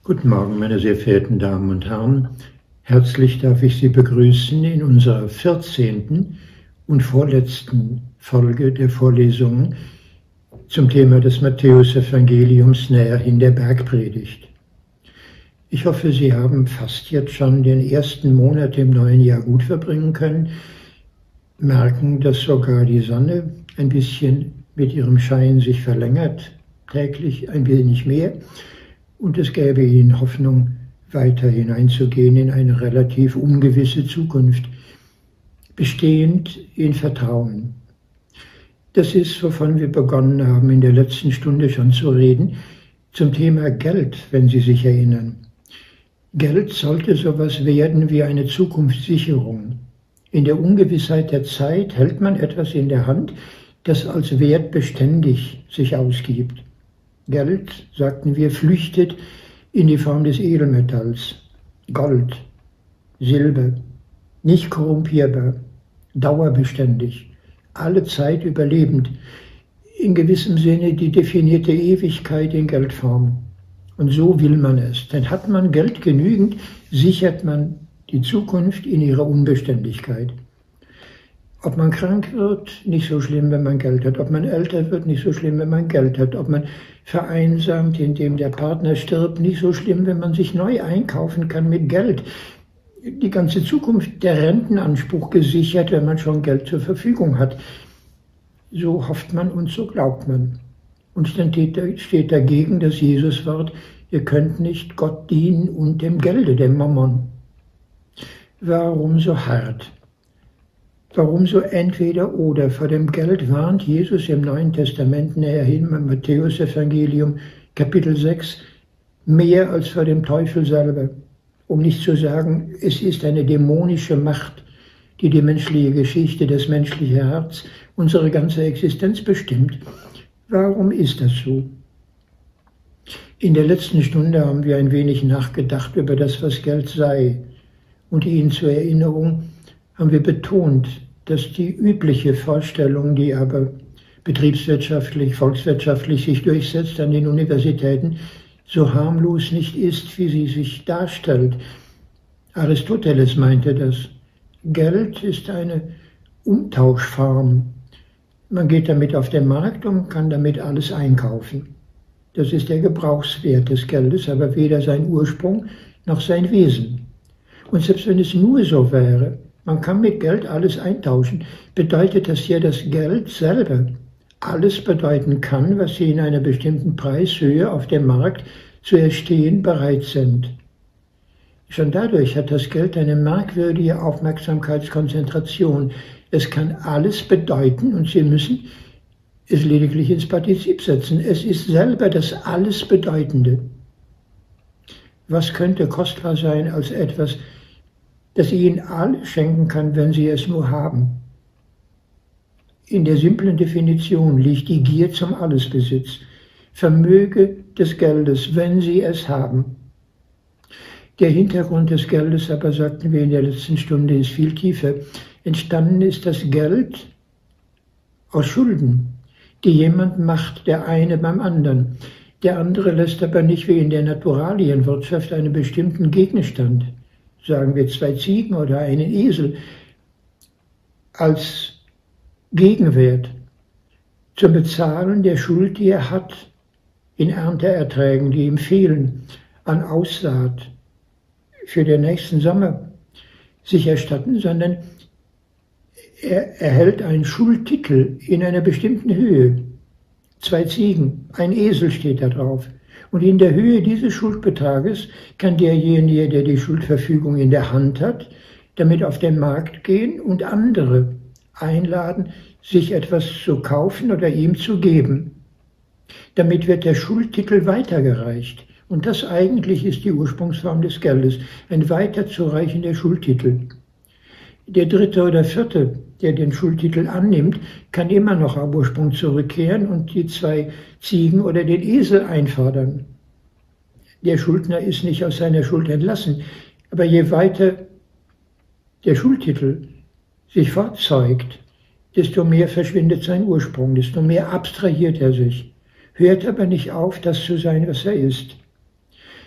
Guten Morgen, meine sehr verehrten Damen und Herren. Herzlich darf ich Sie begrüßen in unserer 14. und vorletzten Folge der Vorlesungen zum Thema des Matthäus-Evangeliums, näherhin der Bergpredigt. Ich hoffe, Sie haben fast jetzt schon den ersten Monat im neuen Jahr gut verbringen können, merken, dass sogar die Sonne ein bisschen mit ihrem Schein sich verlängert, täglich ein wenig mehr. Und es gäbe Ihnen Hoffnung, weiter hineinzugehen in eine relativ ungewisse Zukunft, bestehend in Vertrauen. Das ist, wovon wir begonnen haben, in der letzten Stunde schon zu reden, zum Thema Geld, wenn Sie sich erinnern. Geld sollte sowas werden wie eine Zukunftssicherung. In der Ungewissheit der Zeit hält man etwas in der Hand, das als Wert beständig sich ausgibt. Geld, sagten wir, flüchtet in die Form des Edelmetalls, Gold, Silber, nicht korrumpierbar, dauerbeständig, alle Zeit überlebend, in gewissem Sinne die definierte Ewigkeit in Geldform. Und so will man es, denn hat man Geld genügend, sichert man die Zukunft in ihrer Unbeständigkeit. Ob man krank wird, nicht so schlimm, wenn man Geld hat. Ob man älter wird, nicht so schlimm, wenn man Geld hat. Ob man vereinsamt, indem der Partner stirbt, nicht so schlimm, wenn man sich neu einkaufen kann mit Geld. Die ganze Zukunft, der Rentenanspruch gesichert, wenn man schon Geld zur Verfügung hat. So hofft man und so glaubt man. Und dann steht dagegen das Jesuswort, ihr könnt nicht Gott dienen und dem Gelde, dem Mammon. Warum so hart? Warum so entweder oder? Vor dem Geld warnt Jesus im Neuen Testament näherhin im Matthäus-Evangelium, Kapitel 6, mehr als vor dem Teufel selber. Um nicht zu sagen, es ist eine dämonische Macht, die die menschliche Geschichte, das menschliche Herz, unsere ganze Existenz bestimmt. Warum ist das so? In der letzten Stunde haben wir ein wenig nachgedacht über das, was Geld sei. Und Ihnen zur Erinnerung haben wir betont, dass die übliche Vorstellung, die aber betriebswirtschaftlich, volkswirtschaftlich sich durchsetzt an den Universitäten, so harmlos nicht ist, wie sie sich darstellt. Aristoteles meinte das. Geld ist eine Umtauschform. Man geht damit auf den Markt und kann damit alles einkaufen. Das ist der Gebrauchswert des Geldes, aber weder sein Ursprung noch sein Wesen. Und selbst wenn es nur so wäre, man kann mit Geld alles eintauschen, bedeutet das ja, dass Geld selber alles bedeuten kann, was Sie in einer bestimmten Preishöhe auf dem Markt zu erstehen bereit sind. Schon dadurch hat das Geld eine merkwürdige Aufmerksamkeitskonzentration. Es kann alles bedeuten und Sie müssen es lediglich ins Partizip setzen. Es ist selber das alles Bedeutende. Was könnte kostbar sein als etwas, das Ihnen alles schenken kann, wenn Sie es nur haben? In der simplen Definition liegt die Gier zum Allesbesitz, Vermöge des Geldes, wenn Sie es haben. Der Hintergrund des Geldes, aber sagten wir in der letzten Stunde, ist viel tiefer. Entstanden ist das Geld aus Schulden, die jemand macht, der eine beim anderen. Der andere lässt aber nicht wie in der Naturalienwirtschaft einen bestimmten Gegenstand, sagen wir 2 Ziegen oder einen Esel, als Gegenwert zum Bezahlen der Schuld, die er hat, in Ernteerträgen, die ihm fehlen, an Aussaat für den nächsten Sommer sich erstatten, sondern er erhält einen Schuldtitel in einer bestimmten Höhe. 2 Ziegen, ein Esel steht da drauf. Und in der Höhe dieses Schuldbetrages kann derjenige, der die Schuldverfügung in der Hand hat, damit auf den Markt gehen und andere einladen, sich etwas zu kaufen oder ihm zu geben. Damit wird der Schuldtitel weitergereicht. Und das eigentlich ist die Ursprungsform des Geldes, ein weiterzureichender Schuldtitel. Der Dritte oder Vierte, der den Schuldtitel annimmt, kann immer noch am Ursprung zurückkehren und die 2 Ziegen oder den Esel einfordern. Der Schuldner ist nicht aus seiner Schuld entlassen, aber je weiter der Schuldtitel sich fortzeugt, desto mehr verschwindet sein Ursprung, desto mehr abstrahiert er sich, hört aber nicht auf, das zu sein, was er ist.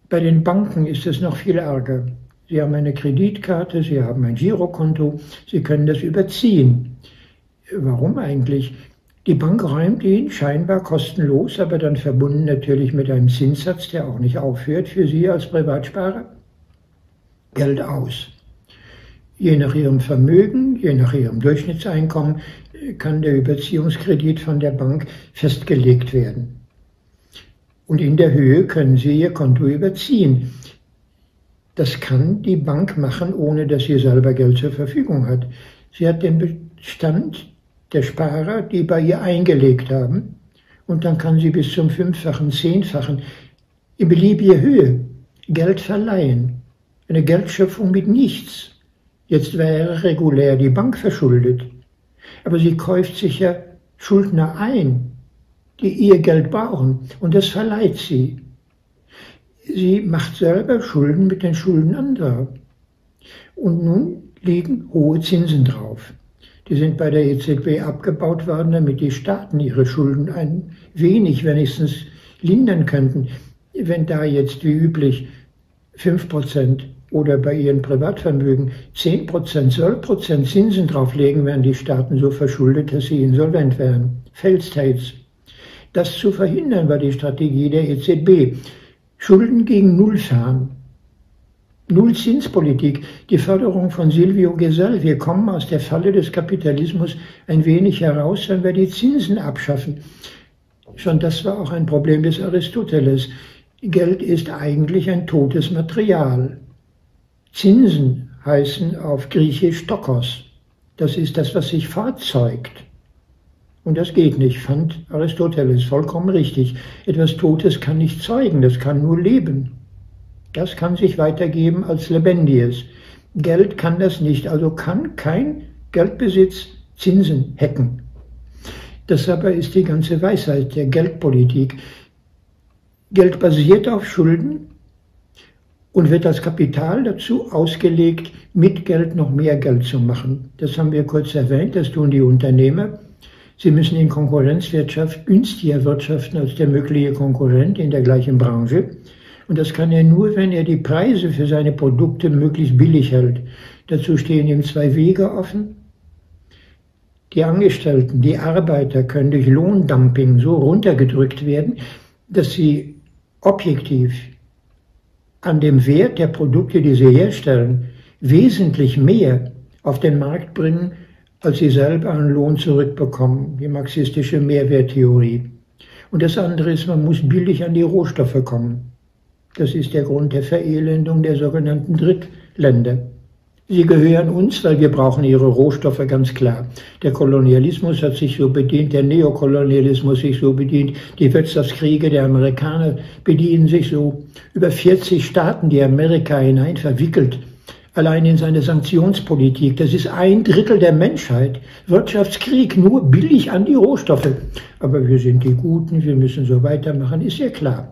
Bei den Banken ist es noch viel ärger. Sie haben eine Kreditkarte, Sie haben ein Girokonto, Sie können das überziehen. Warum eigentlich? Die Bank räumt Ihnen scheinbar kostenlos, aber dann verbunden natürlich mit einem Zinssatz, der auch nicht aufhört für Sie als Privatsparer, Geld aus. Je nach Ihrem Vermögen, je nach Ihrem Durchschnittseinkommen kann der Überziehungskredit von der Bank festgelegt werden. Und in der Höhe können Sie Ihr Konto überziehen. Das kann die Bank machen, ohne dass sie selber Geld zur Verfügung hat. Sie hat den Bestand der Sparer, die bei ihr eingelegt haben, und dann kann sie bis zum 5-fachen, 10-fachen, in beliebiger Höhe Geld verleihen. Eine Geldschöpfung mit nichts. Jetzt wäre regulär die Bank verschuldet. Aber sie kauft sich ja Schuldner ein, die ihr Geld brauchen, und das verleiht sie. Sie macht selber Schulden mit den Schulden anderer. Und nun liegen hohe Zinsen drauf. Die sind bei der EZB abgebaut worden, damit die Staaten ihre Schulden ein wenig wenigstens lindern könnten. Wenn da jetzt wie üblich 5% oder bei ihren Privatvermögen 10%, 12% Zinsen drauflegen, wären die Staaten so verschuldet, dass sie insolvent wären. Failed States. Das zu verhindern war die Strategie der EZB. Schulden gegen Null fahren. Nullzinspolitik, die Förderung von Silvio Gesell. Wir kommen aus der Falle des Kapitalismus ein wenig heraus, wenn wir die Zinsen abschaffen. Schon das war auch ein Problem des Aristoteles. Geld ist eigentlich ein totes Material. Zinsen heißen auf Griechisch Tokos. Das ist das, was sich fortzeugt. Und das geht nicht, fand Aristoteles vollkommen richtig. Etwas Totes kann nicht zeugen, das kann nur leben. Das kann sich weitergeben als Lebendiges. Geld kann das nicht, also kann kein Geldbesitz Zinsen hacken. Das aber ist die ganze Weisheit der Geldpolitik. Geld basiert auf Schulden und wird als Kapital dazu ausgelegt, mit Geld noch mehr Geld zu machen. Das haben wir kurz erwähnt, das tun die Unternehmer. Sie müssen in Konkurrenzwirtschaft günstiger wirtschaften als der mögliche Konkurrent in der gleichen Branche. Und das kann er nur, wenn er die Preise für seine Produkte möglichst billig hält. Dazu stehen ihm 2 Wege offen. Die Angestellten, die Arbeiter können durch Lohndumping so runtergedrückt werden, dass sie objektiv an dem Wert der Produkte, die sie herstellen, wesentlich mehr auf den Markt bringen, als sie selber an Lohn zurückbekommen, die marxistische Mehrwerttheorie. Und das andere ist, man muss billig an die Rohstoffe kommen. Das ist der Grund der Verelendung der sogenannten Drittländer. Sie gehören uns, weil wir brauchen ihre Rohstoffe, ganz klar. Der Kolonialismus hat sich so bedient, der Neokolonialismus sich so bedient, die Wirtschaftskriege der Amerikaner bedienen sich so. Über 40 Staaten, die Amerika hinein verwickelt, allein in seine Sanktionspolitik. Das ist 1/3 der Menschheit. Wirtschaftskrieg, nur billig an die Rohstoffe. Aber wir sind die Guten, wir müssen so weitermachen, ist ja klar.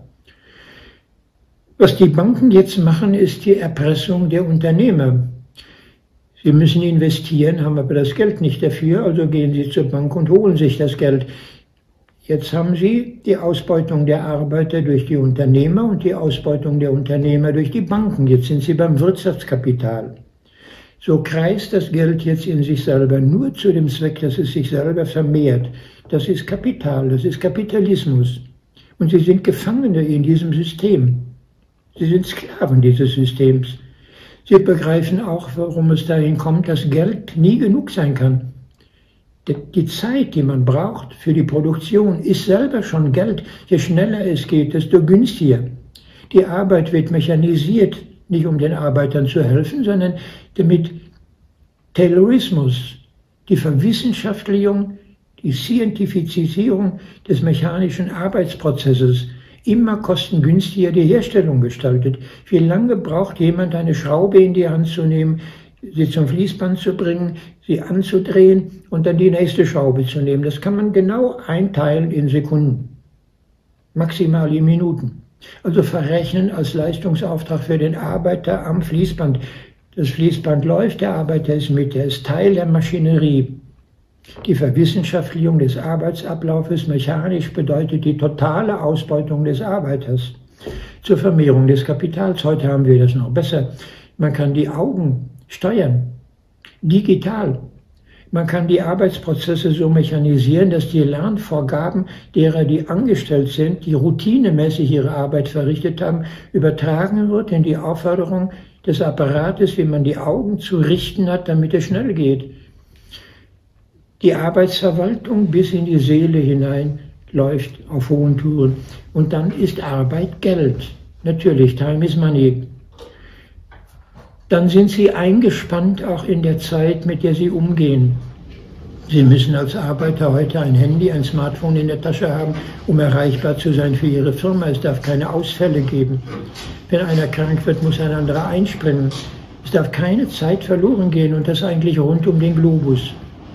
Was die Banken jetzt machen, ist die Erpressung der Unternehmer. Sie müssen investieren, haben aber das Geld nicht dafür, also gehen sie zur Bank und holen sich das Geld. Jetzt haben sie die Ausbeutung der Arbeiter durch die Unternehmer und die Ausbeutung der Unternehmer durch die Banken. Jetzt sind sie beim Wirtschaftskapital. So kreist das Geld jetzt in sich selber nur zu dem Zweck, dass es sich selber vermehrt. Das ist Kapital, das ist Kapitalismus. Und sie sind Gefangene in diesem System. Sie sind Sklaven dieses Systems. Sie begreifen auch, warum es dahin kommt, dass Geld nie genug sein kann. Die Zeit, die man braucht für die Produktion, ist selber schon Geld. Je schneller es geht, desto günstiger. Die Arbeit wird mechanisiert, nicht um den Arbeitern zu helfen, sondern damit Taylorismus, die Verwissenschaftlichung, die Scientifizierung des mechanischen Arbeitsprozesses immer kostengünstiger die Herstellung gestaltet. Wie lange braucht jemand, eine Schraube in die Hand zu nehmen, sie zum Fließband zu bringen, sie anzudrehen und dann die nächste Schraube zu nehmen? Das kann man genau einteilen in Sekunden, maximal in Minuten. Also verrechnen als Leistungsauftrag für den Arbeiter am Fließband. Das Fließband läuft, der Arbeiter ist mit, er ist Teil der Maschinerie. Die Verwissenschaftlichung des Arbeitsablaufes mechanisch bedeutet die totale Ausbeutung des Arbeiters. zur Vermehrung des Kapitals. Heute haben wir das noch besser. Man kann die Augen steuern, digital. Man kann die Arbeitsprozesse so mechanisieren, dass die Lernvorgaben derer, die angestellt sind, die routinemäßig ihre Arbeit verrichtet haben, übertragen wird in die Aufforderung des Apparates, wie man die Augen zu richten hat, damit es schnell geht. Die Arbeitsverwaltung bis in die Seele hinein läuft auf hohen Touren. Und dann ist Arbeit Geld. Natürlich, Time is Money. Dann sind Sie eingespannt auch in der Zeit, mit der Sie umgehen. Sie müssen als Arbeiter heute ein Handy, ein Smartphone in der Tasche haben, um erreichbar zu sein für Ihre Firma. Es darf keine Ausfälle geben. Wenn einer krank wird, muss ein anderer einspringen. Es darf keine Zeit verloren gehen und das eigentlich rund um den Globus.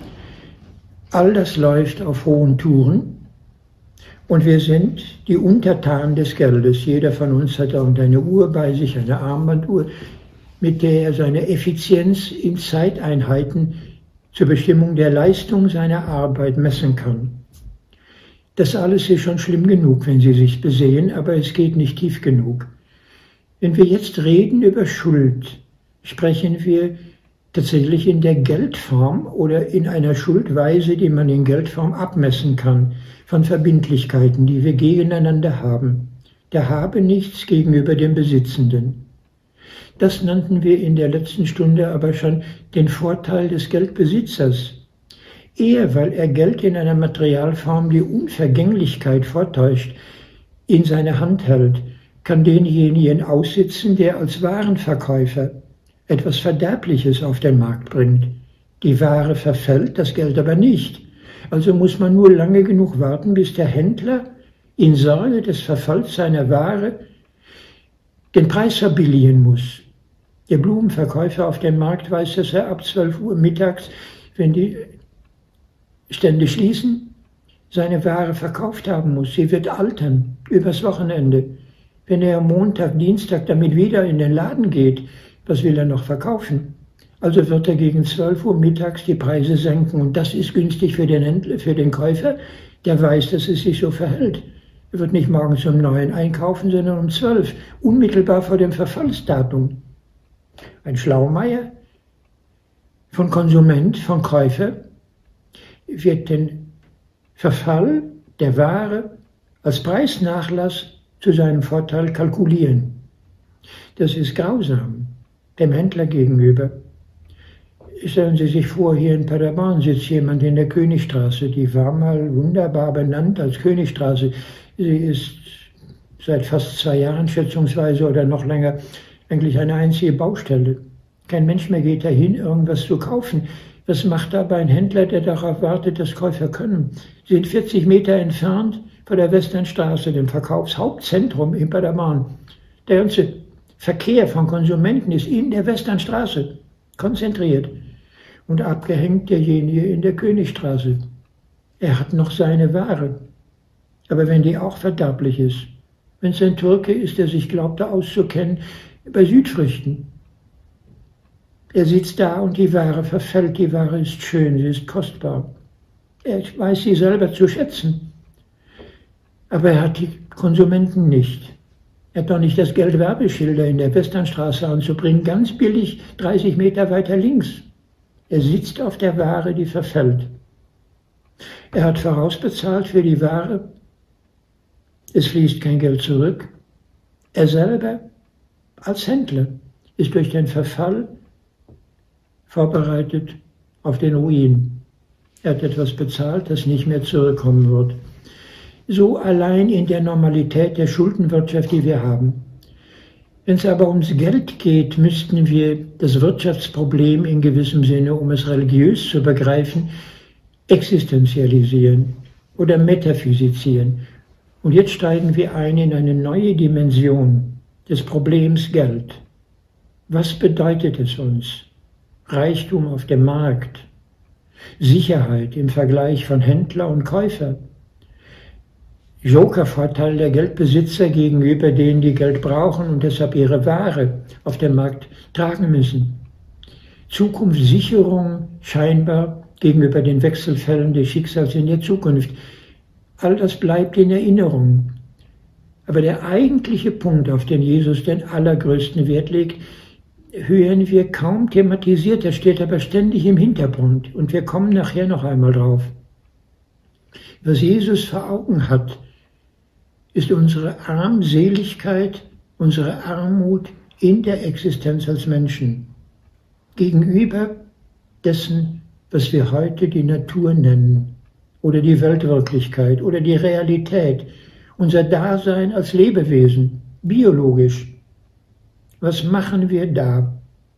All das läuft auf hohen Touren. Und wir sind die Untertanen des Geldes. Jeder von uns hat irgendeine Uhr bei sich, eine Armbanduhr, mit der er seine Effizienz in Zeiteinheiten zur Bestimmung der Leistung seiner Arbeit messen kann. Das alles ist schon schlimm genug, wenn Sie sich besehen, aber es geht nicht tief genug. Wenn wir jetzt reden über Schuld, sprechen wir tatsächlich in der Geldform oder in einer Schuldweise, die man in Geldform abmessen kann, von Verbindlichkeiten, die wir gegeneinander haben. Der habe nichts gegenüber dem Besitzenden. Das nannten wir in der letzten Stunde aber schon den Vorteil des Geldbesitzers. Er, weil er Geld in einer Materialform die Unvergänglichkeit vortäuscht, in seine Hand hält, kann denjenigen aussitzen, der als Warenverkäufer etwas Verderbliches auf den Markt bringt. Die Ware verfällt, das Geld aber nicht. Also muss man nur lange genug warten, bis der Händler in Sorge des Verfalls seiner Ware den Preis verbilligen muss. Der Blumenverkäufer auf dem Markt weiß, dass er ab 12 Uhr mittags, wenn die Stände schließen, seine Ware verkauft haben muss. Sie wird altern übers Wochenende. Wenn er am Montag, Dienstag damit wieder in den Laden geht, was will er noch verkaufen? Also wird er gegen 12 Uhr mittags die Preise senken. Und das ist günstig für den Händler, für den Käufer, der weiß, dass es sich so verhält. Er wird nicht morgens um 9 einkaufen, sondern um 12, unmittelbar vor dem Verfallsdatum. Ein Schlaumeier von Konsument, von Käufer, wird den Verfall der Ware als Preisnachlass zu seinem Vorteil kalkulieren. Das ist grausam, dem Händler gegenüber. Stellen Sie sich vor, hier in Paderborn sitzt jemand in der Königstraße. Die war mal wunderbar benannt als Königstraße. Sie ist seit fast 2 Jahren schätzungsweise oder noch länger eigentlich eine einzige Baustelle. Kein Mensch mehr geht dahin, irgendwas zu kaufen. Was macht aber ein Händler, der darauf wartet, dass Käufer können? Sie sind 40 Meter entfernt von der Westernstraße, dem Verkaufshauptzentrum in Paderborn. Der ganze Verkehr von Konsumenten ist in der Westernstraße konzentriert und abgehängt derjenige in der Königstraße. Er hat noch seine Ware. Aber wenn die auch verderblich ist, wenn es ein Türke ist, der sich glaubte auszukennen bei Südfrüchten, er sitzt da und die Ware verfällt, die Ware ist schön, sie ist kostbar. Er weiß sie selber zu schätzen, aber er hat die Konsumenten nicht. Er hat doch nicht das Geld, Werbeschilder in der Westernstraße anzubringen, ganz billig 30 Meter weiter links. Er sitzt auf der Ware, die verfällt. Er hat vorausbezahlt für die Ware, es fließt kein Geld zurück. Er selber als Händler ist durch den Verfall vorbereitet auf den Ruin. Er hat etwas bezahlt, das nicht mehr zurückkommen wird. So allein in der Normalität der Schuldenwirtschaft, die wir haben. Wenn es aber ums Geld geht, müssten wir das Wirtschaftsproblem in gewissem Sinne, um es religiös zu begreifen, existenzialisieren oder metaphysisieren. Und jetzt steigen wir ein in eine neue Dimension des Problems Geld. Was bedeutet es uns? Reichtum auf dem Markt, Sicherheit im Vergleich von Händler und Käufer, Jokervorteil der Geldbesitzer gegenüber denen, die Geld brauchen und deshalb ihre Ware auf dem Markt tragen müssen, Zukunftssicherung scheinbar gegenüber den Wechselfällen des Schicksals in der Zukunft. All das bleibt in Erinnerung. Aber der eigentliche Punkt, auf den Jesus den allergrößten Wert legt, hören wir kaum thematisiert, der steht aber ständig im Hintergrund und wir kommen nachher noch einmal drauf. Was Jesus vor Augen hat, ist unsere Armseligkeit, unsere Armut in der Existenz als Menschen gegenüber dessen, was wir heute die Natur nennen oder die Weltwirklichkeit oder die Realität, unser Dasein als Lebewesen, biologisch. Was machen wir da?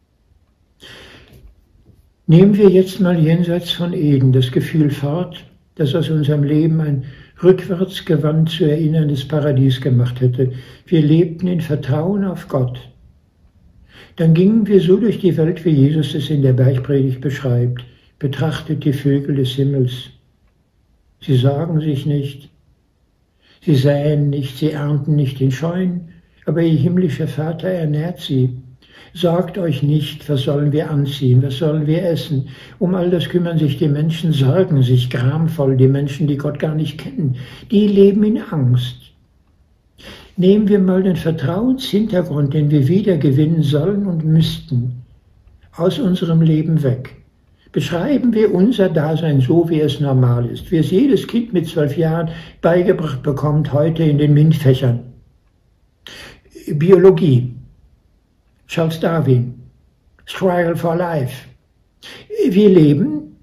Nehmen wir jetzt mal jenseits von Eden das Gefühl fort, das aus unserem Leben ein rückwärtsgewandt zu erinnerndes Paradies gemacht hätte. Wir lebten in Vertrauen auf Gott. Dann gingen wir so durch die Welt, wie Jesus es in der Bergpredigt beschreibt. Betrachtet die Vögel des Himmels. Sie sorgen sich nicht, sie säen nicht, sie ernten nicht in Scheunen, aber ihr himmlischer Vater ernährt sie. Sorgt euch nicht, was sollen wir anziehen, was sollen wir essen. Um all das kümmern sich die Menschen, sorgen sich gramvoll, die Menschen, die Gott gar nicht kennen. Die leben in Angst. Nehmen wir mal den Vertrauenshintergrund, den wir wieder gewinnen sollen und müssten, aus unserem Leben weg. Beschreiben wir unser Dasein so, wie es normal ist, wie es jedes Kind mit 12 Jahren beigebracht bekommt, heute in den MINT-Fächern. Biologie, Charles Darwin, Struggle for Life. Wir leben,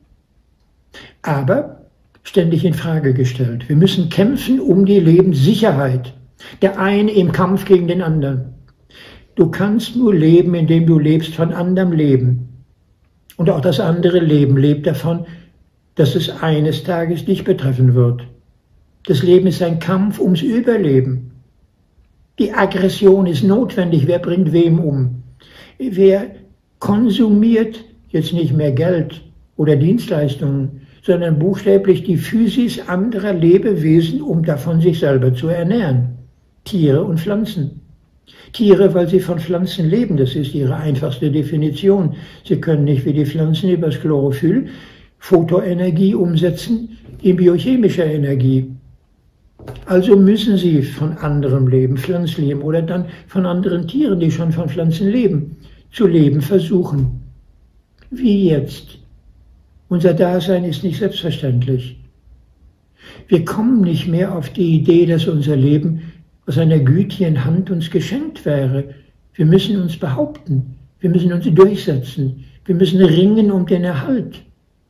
aber ständig in Frage gestellt. Wir müssen kämpfen um die Lebenssicherheit. Der eine im Kampf gegen den anderen. Du kannst nur leben, indem du lebst von anderem Leben. Und auch das andere Leben lebt davon, dass es eines Tages dich betreffen wird. Das Leben ist ein Kampf ums Überleben. Die Aggression ist notwendig. Wer bringt wem um? Wer konsumiert jetzt nicht mehr Geld oder Dienstleistungen, sondern buchstäblich die Physis anderer Lebewesen, um davon sich selber zu ernähren? Tiere und Pflanzen. Tiere, weil sie von Pflanzen leben, das ist ihre einfachste Definition. Sie können nicht wie die Pflanzen über das Chlorophyll Photoenergie umsetzen in biochemische Energie. Also müssen sie von anderem Leben, Pflanzleben oder dann von anderen Tieren, die schon von Pflanzen leben, zu leben versuchen. Wie jetzt. Unser Dasein ist nicht selbstverständlich. Wir kommen nicht mehr auf die Idee, dass unser Leben aus einer gütigen Hand uns geschenkt wäre. Wir müssen uns behaupten, wir müssen uns durchsetzen, wir müssen ringen um den Erhalt.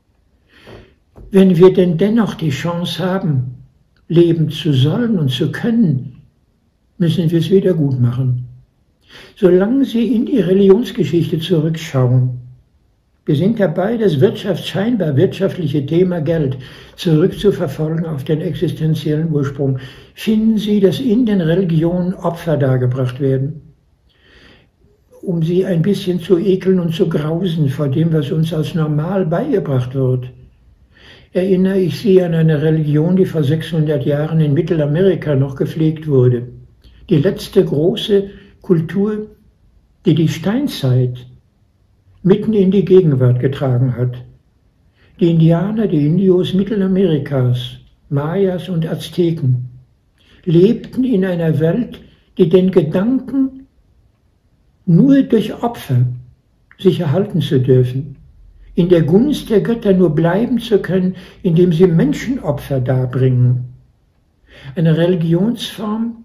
Wenn wir denn dennoch die Chance haben, leben zu sollen und zu können, müssen wir es wieder gut machen. Solange Sie in die Religionsgeschichte zurückschauen, wir sind dabei, das scheinbar wirtschaftliche Thema Geld zurückzuverfolgen auf den existenziellen Ursprung. Finden Sie, dass in den Religionen Opfer dargebracht werden, um sie ein bisschen zu ekeln und zu grausen vor dem, was uns als normal beigebracht wird? Erinnere ich Sie an eine Religion, die vor 600 Jahren in Mittelamerika noch gepflegt wurde. Die letzte große Kultur, die die Steinzeit mitten in die Gegenwart getragen hat. Die Indianer, die Indios Mittelamerikas, Mayas und Azteken lebten in einer Welt, die den Gedanken, nur durch Opfer sich erhalten zu dürfen, in der Gunst der Götter nur bleiben zu können, indem sie Menschenopfer darbringen. Eine Religionsform,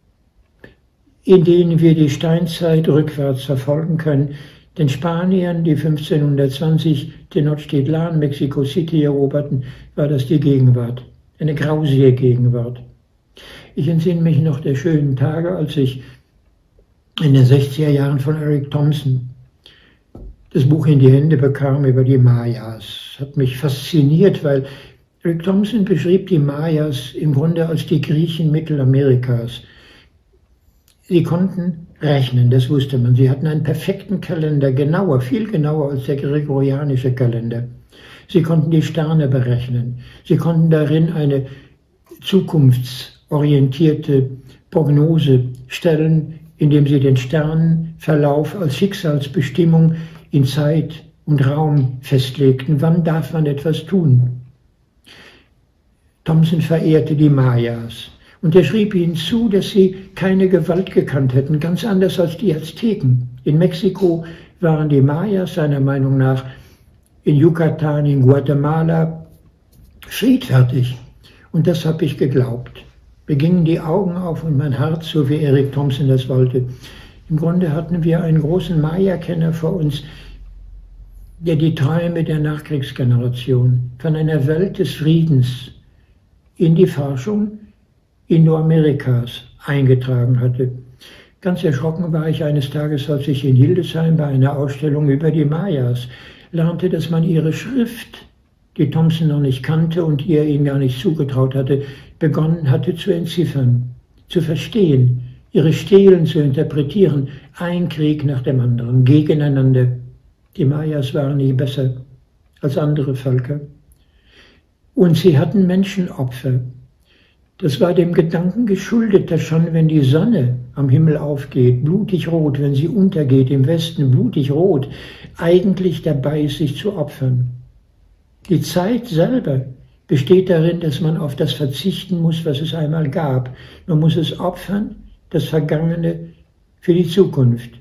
in denen wir die Steinzeit rückwärts verfolgen können. Den Spaniern, die 1520 Tenochtitlan, Mexico City eroberten, war das die Gegenwart, eine grausige Gegenwart. Ich entsinne mich noch der schönen Tage, als ich in den 60er Jahren von Eric Thompson das Buch in die Hände bekam über die Mayas. Hat mich fasziniert, weil Eric Thompson beschrieb die Mayas im Grunde als die Griechen Mittelamerikas. Sie konnten rechnen, das wusste man. Sie hatten einen perfekten Kalender, genauer, viel genauer als der gregorianische Kalender. Sie konnten die Sterne berechnen. Sie konnten darin eine zukunftsorientierte Prognose stellen, indem sie den Sternenverlauf als Schicksalsbestimmung in Zeit und Raum festlegten. Wann darf man etwas tun? Thompson verehrte die Mayas. Und er schrieb ihnen zu, dass sie keine Gewalt gekannt hätten, ganz anders als die Azteken. In Mexiko waren die Mayas seiner Meinung nach, in Yucatan, in Guatemala friedfertig. Und das habe ich geglaubt. Mir gingen die Augen auf und mein Herz, so wie Eric Thompson das wollte. Im Grunde hatten wir einen großen Maya-Kenner vor uns, der die Träume der Nachkriegsgeneration von einer Welt des Friedens in die Forschung Indoamerikas eingetragen hatte. Ganz erschrocken war ich eines Tages, als ich in Hildesheim bei einer Ausstellung über die Mayas lernte, dass man ihre Schrift, die Thompson noch nicht kannte und die er ihnen gar nicht zugetraut hatte, begonnen hatte zu entziffern, zu verstehen, ihre Stelen zu interpretieren, ein Krieg nach dem anderen, gegeneinander. Die Mayas waren nicht besser als andere Völker. Und sie hatten Menschenopfer. Das war dem Gedanken geschuldet, dass schon wenn die Sonne am Himmel aufgeht, blutig rot, wenn sie untergeht im Westen, blutig rot, eigentlich dabei ist, sich zu opfern. Die Zeit selber besteht darin, dass man auf das verzichten muss, was es einmal gab. Man muss es opfern, das Vergangene für die Zukunft.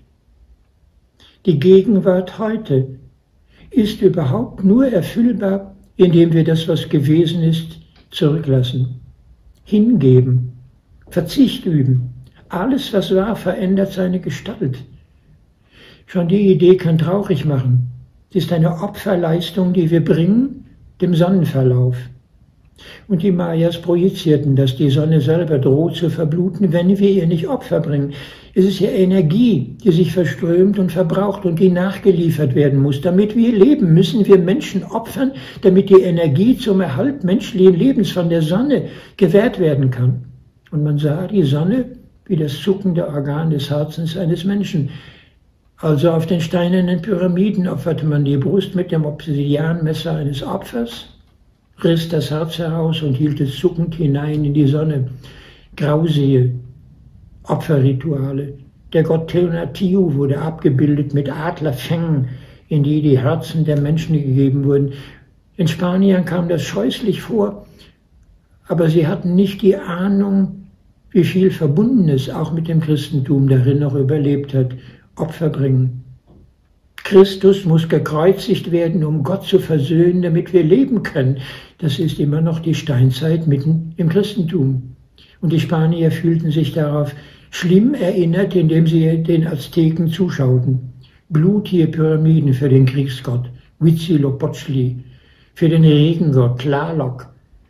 Die Gegenwart heute ist überhaupt nur erfüllbar, indem wir das, was gewesen ist, zurücklassen, hingeben, Verzicht üben. Alles, was war, verändert seine Gestalt. Schon die Idee kann traurig machen. Es ist eine Opferleistung, die wir bringen, dem Sonnenverlauf. Und die Mayas projizierten, dass die Sonne selber droht zu verbluten, wenn wir ihr nicht Opfer bringen. Es ist ja Energie, die sich verströmt und verbraucht und die nachgeliefert werden muss. Damit wir leben, müssen wir Menschen opfern, damit die Energie zum Erhalt menschlichen Lebens von der Sonne gewährt werden kann. Und man sah die Sonne wie das zuckende Organ des Herzens eines Menschen. Also auf den steinernen Pyramiden opferte man die Brust mit dem Obsidianmesser eines Opfers, riss das Herz heraus und hielt es zuckend hinein in die Sonne. Grausige Opferrituale. Der Gott Tonatiuh wurde abgebildet mit Adlerfängen, in die die Herzen der Menschen gegeben wurden. In Spanien kam das scheußlich vor, aber sie hatten nicht die Ahnung, wie viel Verbundenes auch mit dem Christentum darin noch überlebt hat. Opfer bringen. Christus muss gekreuzigt werden, um Gott zu versöhnen, damit wir leben können. Das ist immer noch die Steinzeit mitten im Christentum. Und die Spanier fühlten sich darauf schlimm erinnert, indem sie den Azteken zuschauten. Blutige Pyramiden für den Kriegsgott Huitzilopochtli, für den Regengott Tlaloc.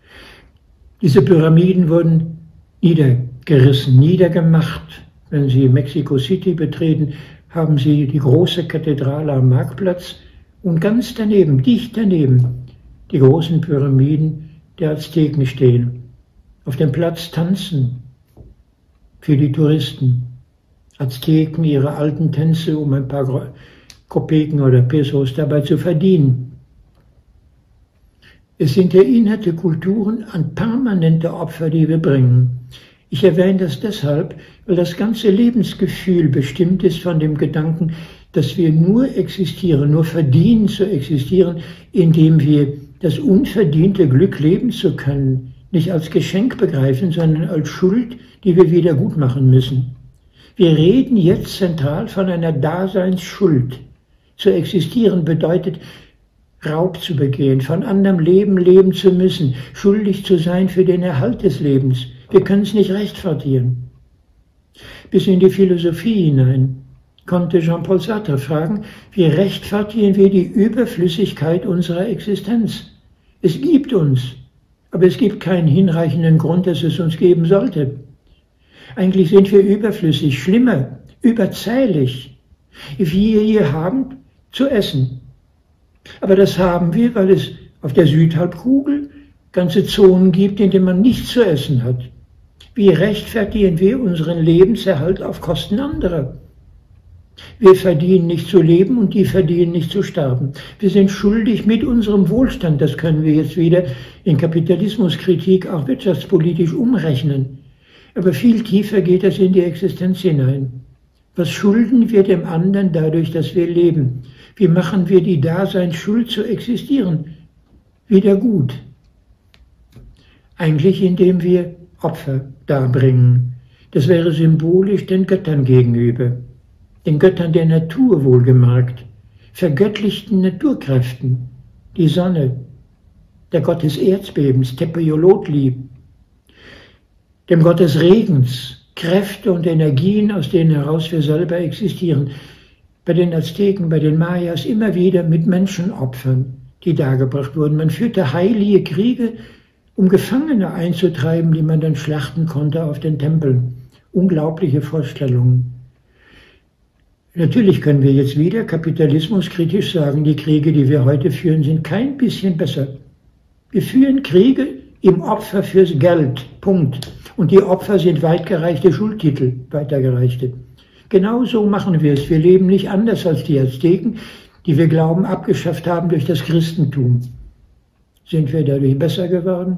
Diese Pyramiden wurden niedergerissen, niedergemacht. Wenn Sie Mexico City betreten, haben Sie die große Kathedrale am Marktplatz und ganz daneben, dicht daneben, die großen Pyramiden der Azteken stehen. Auf dem Platz tanzen für die Touristen. Azteken ihre alten Tänze, um ein paar Kopeken oder Pesos dabei zu verdienen. Es sind erinnerte Kulturen an permanente Opfer, die wir bringen. Ich erwähne das deshalb, weil das ganze Lebensgefühl bestimmt ist von dem Gedanken, dass wir nur existieren, nur verdienen zu existieren, indem wir das unverdiente Glück leben zu können, nicht als Geschenk begreifen, sondern als Schuld, die wir wieder gut machen müssen. Wir reden jetzt zentral von einer Daseinsschuld. Zu existieren bedeutet, Raub zu begehen, von anderem Leben leben zu müssen, schuldig zu sein für den Erhalt des Lebens. Wir können es nicht rechtfertigen. Bis in die Philosophie hinein konnte Jean-Paul Sartre fragen, wie rechtfertigen wir die Überflüssigkeit unserer Existenz? Es gibt uns, aber es gibt keinen hinreichenden Grund, dass es uns geben sollte. Eigentlich sind wir überflüssig, schlimmer, überzählig. Wir hier haben zu essen. Aber das haben wir, weil es auf der Südhalbkugel ganze Zonen gibt, in denen man nichts zu essen hat. Wie rechtfertigen wir unseren Lebenserhalt auf Kosten anderer? Wir verdienen nicht zu leben und die verdienen nicht zu sterben. Wir sind schuldig mit unserem Wohlstand, das können wir jetzt wieder in Kapitalismuskritik auch wirtschaftspolitisch umrechnen. Aber viel tiefer geht das in die Existenz hinein. Was schulden wir dem anderen dadurch, dass wir leben? Wie machen wir die Daseinsschuld zu existieren wieder gut? Eigentlich indem wir Opfer darbringen. Das wäre symbolisch den Göttern gegenüber, den Göttern der Natur wohlgemerkt, vergöttlichten Naturkräften, die Sonne, der Gott des Erdbebens, Tepeolotli, dem Gott des Regens, Kräfte und Energien, aus denen heraus wir selber existieren. Bei den Azteken, bei den Mayas immer wieder mit Menschenopfern, die dargebracht wurden. Man führte heilige Kriege, um Gefangene einzutreiben, die man dann schlachten konnte auf den Tempeln. Unglaubliche Vorstellungen. Natürlich können wir jetzt wieder kapitalismuskritisch sagen, die Kriege, die wir heute führen, sind kein bisschen besser. Wir führen Kriege im Opfer fürs Geld, Punkt. Und die Opfer sind weitgereichte Schuldtitel, weitergereichte. Genauso machen wir es. Wir leben nicht anders als die Azteken, die wir glauben abgeschafft haben durch das Christentum. Sind wir dadurch besser geworden?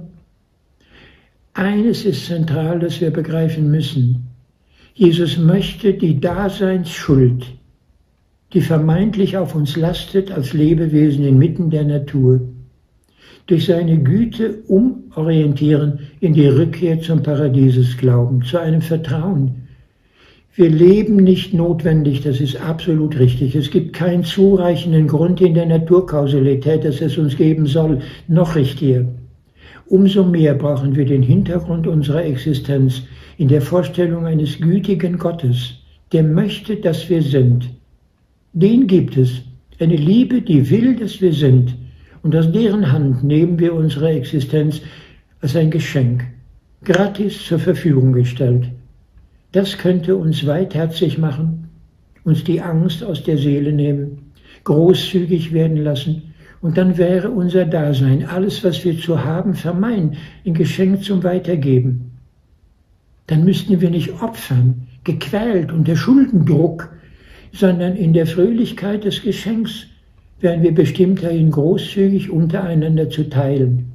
Eines ist zentral, das wir begreifen müssen. Jesus möchte die Daseinsschuld, die vermeintlich auf uns lastet als Lebewesen inmitten der Natur, durch seine Güte umorientieren in die Rückkehr zum Paradiesesglauben, zu einem Vertrauen. Wir leben nicht notwendig, das ist absolut richtig. Es gibt keinen zureichenden Grund in der Naturkausalität, dass es uns geben soll, noch richtiger. Umso mehr brauchen wir den Hintergrund unserer Existenz in der Vorstellung eines gütigen Gottes, der möchte, dass wir sind. Den gibt es, eine Liebe, die will, dass wir sind. Und aus deren Hand nehmen wir unsere Existenz als ein Geschenk, gratis zur Verfügung gestellt. Das könnte uns weitherzig machen, uns die Angst aus der Seele nehmen, großzügig werden lassen, und dann wäre unser Dasein, alles, was wir zu haben vermeinen, ein Geschenk zum Weitergeben. Dann müssten wir nicht opfern, gequält unter Schuldendruck, sondern in der Fröhlichkeit des Geschenks wären wir bestimmt dahin, großzügig untereinander zu teilen.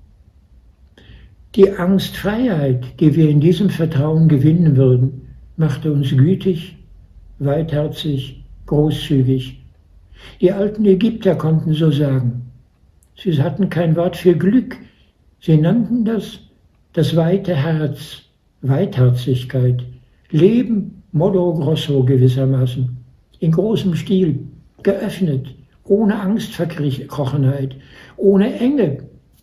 Die Angstfreiheit, die wir in diesem Vertrauen gewinnen würden, machte uns gütig, weitherzig, großzügig. Die alten Ägypter konnten so sagen. Sie hatten kein Wort für Glück. Sie nannten das weite Herz, Weitherzigkeit, Leben modo grosso gewissermaßen, in großem Stil, geöffnet, ohne Angstverkrochenheit, ohne Enge.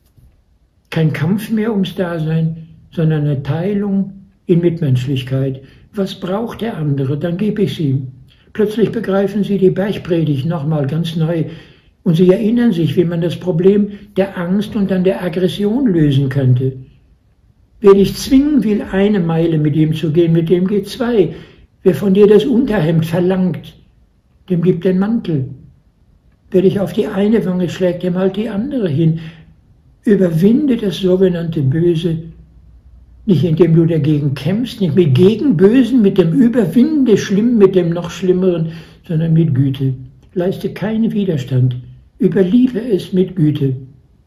Kein Kampf mehr ums Dasein, sondern eine Teilung in Mitmenschlichkeit. Was braucht der andere, dann gebe ich es ihm. Plötzlich begreifen sie die Bergpredigt nochmal ganz neu und sie erinnern sich, wie man das Problem der Angst und dann der Aggression lösen könnte. Wer dich zwingen will, 1 Meile mit ihm zu gehen, mit dem geht 2. Wer von dir das Unterhemd verlangt, dem gibt den Mantel. Wer dich auf die eine Wange schlägt, dem halt die andere hin. Überwinde das sogenannte Böse, nicht indem du dagegen kämpfst, nicht mit Gegenbösen, mit dem Überwinden des Schlimmen, mit dem noch Schlimmeren, sondern mit Güte. Leiste keinen Widerstand, überliefere es mit Güte.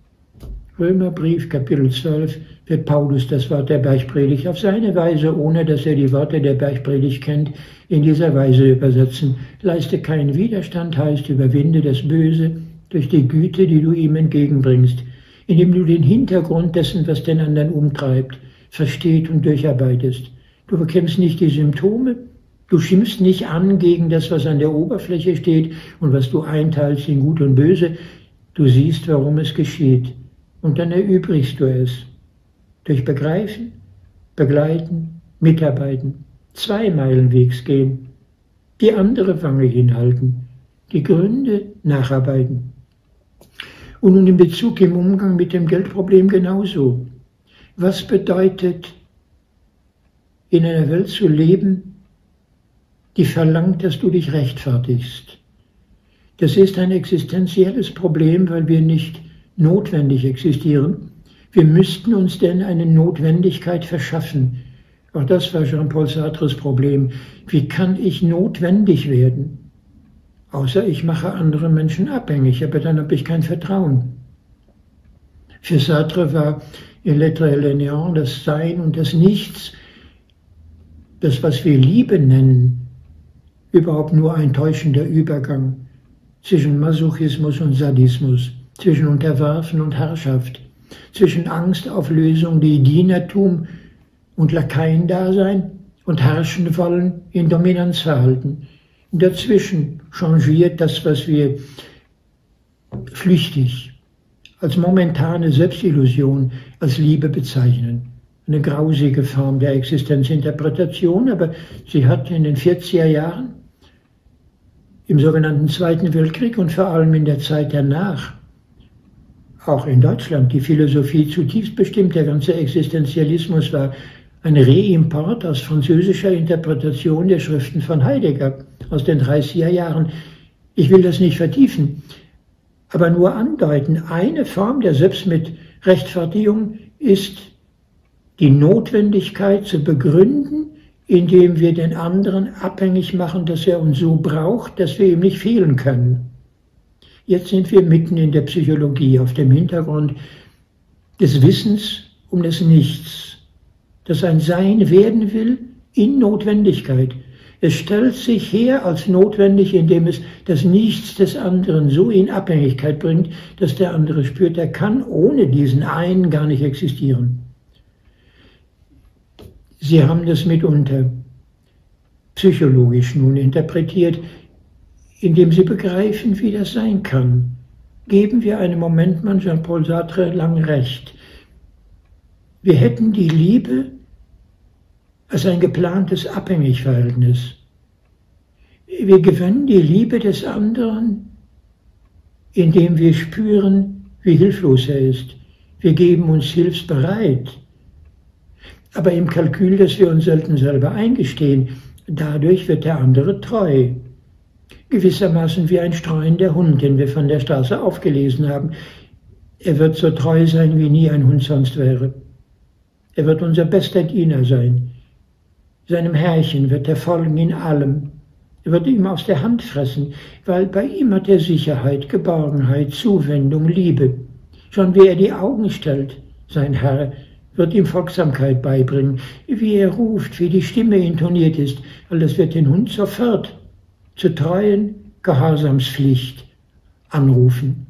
Römerbrief, Kapitel 12, wird Paulus das Wort der Bergpredigt auf seine Weise, ohne dass er die Worte der Bergpredigt kennt, in dieser Weise übersetzen. Leiste keinen Widerstand heißt, überwinde das Böse durch die Güte, die du ihm entgegenbringst, indem du den Hintergrund dessen, was den anderen umtreibt, versteht und durcharbeitest. Du bekämpfst nicht die Symptome, du schimpfst nicht an gegen das, was an der Oberfläche steht und was du einteilst in Gut und Böse. Du siehst, warum es geschieht und dann erübrigst du es. Durch Begreifen, Begleiten, Mitarbeiten, 2 Meilen Wegs gehen, die andere Wange hinhalten, die Gründe nacharbeiten. Und nun in Bezug im Umgang mit dem Geldproblem genauso. Was bedeutet, in einer Welt zu leben, die verlangt, dass du dich rechtfertigst? Das ist ein existenzielles Problem, weil wir nicht notwendig existieren. Wir müssten uns denn eine Notwendigkeit verschaffen. Auch das war Jean-Paul Sartres Problem. Wie kann ich notwendig werden? Außer ich mache andere Menschen abhängig, aber dann habe ich kein Vertrauen. Für Sartre war L'être et le néant, das Sein und das Nichts, das, was wir Liebe nennen, überhaupt nur ein täuschender Übergang zwischen Masochismus und Sadismus, zwischen Unterwerfen und Herrschaft, zwischen Angstauflösung, die Dienertum und Lakaiendasein und herrschen wollen in Dominanzverhalten. Und dazwischen changiert das, was wir flüchtig als momentane Selbstillusion, als Liebe bezeichnen. Eine grausige Form der Existenzinterpretation, aber sie hat in den 40er Jahren, im sogenannten Zweiten Weltkrieg und vor allem in der Zeit danach, auch in Deutschland, die Philosophie zutiefst bestimmt. Der ganze Existenzialismus war ein Reimport aus französischer Interpretation der Schriften von Heidegger aus den 30er Jahren. Ich will das nicht vertiefen, aber nur andeuten. Eine Form der Selbstmitrechtfertigung ist die Notwendigkeit zu begründen, indem wir den anderen abhängig machen, dass er uns so braucht, dass wir ihm nicht fehlen können. Jetzt sind wir mitten in der Psychologie, auf dem Hintergrund des Wissens um das Nichts, das ein Sein werden will in Notwendigkeit. Es stellt sich her als notwendig, indem es das Nichts des anderen so in Abhängigkeit bringt, dass der andere spürt, er kann ohne diesen einen gar nicht existieren. Sie haben das mitunter psychologisch nun interpretiert, indem Sie begreifen, wie das sein kann. Geben wir einem Momentmann Jean-Paul Sartre lang recht. Wir hätten die Liebe als ein geplantes Abhängigverhältnis. Wir gewinnen die Liebe des anderen, indem wir spüren, wie hilflos er ist. Wir geben uns hilfsbereit. Aber im Kalkül, das wir uns selten selber eingestehen, dadurch wird der andere treu. Gewissermaßen wie ein streuender Hund, den wir von der Straße aufgelesen haben. Er wird so treu sein, wie nie ein Hund sonst wäre. Er wird unser bester Diener sein. Seinem Herrchen wird er folgen in allem. Er wird ihm aus der Hand fressen, weil bei ihm hat er Sicherheit, Geborgenheit, Zuwendung, Liebe. Schon wie er die Augen stellt, sein Herr, wird ihm Folgsamkeit beibringen, wie er ruft, wie die Stimme intoniert ist, all das wird den Hund sofort zur treuen Gehorsamspflicht anrufen.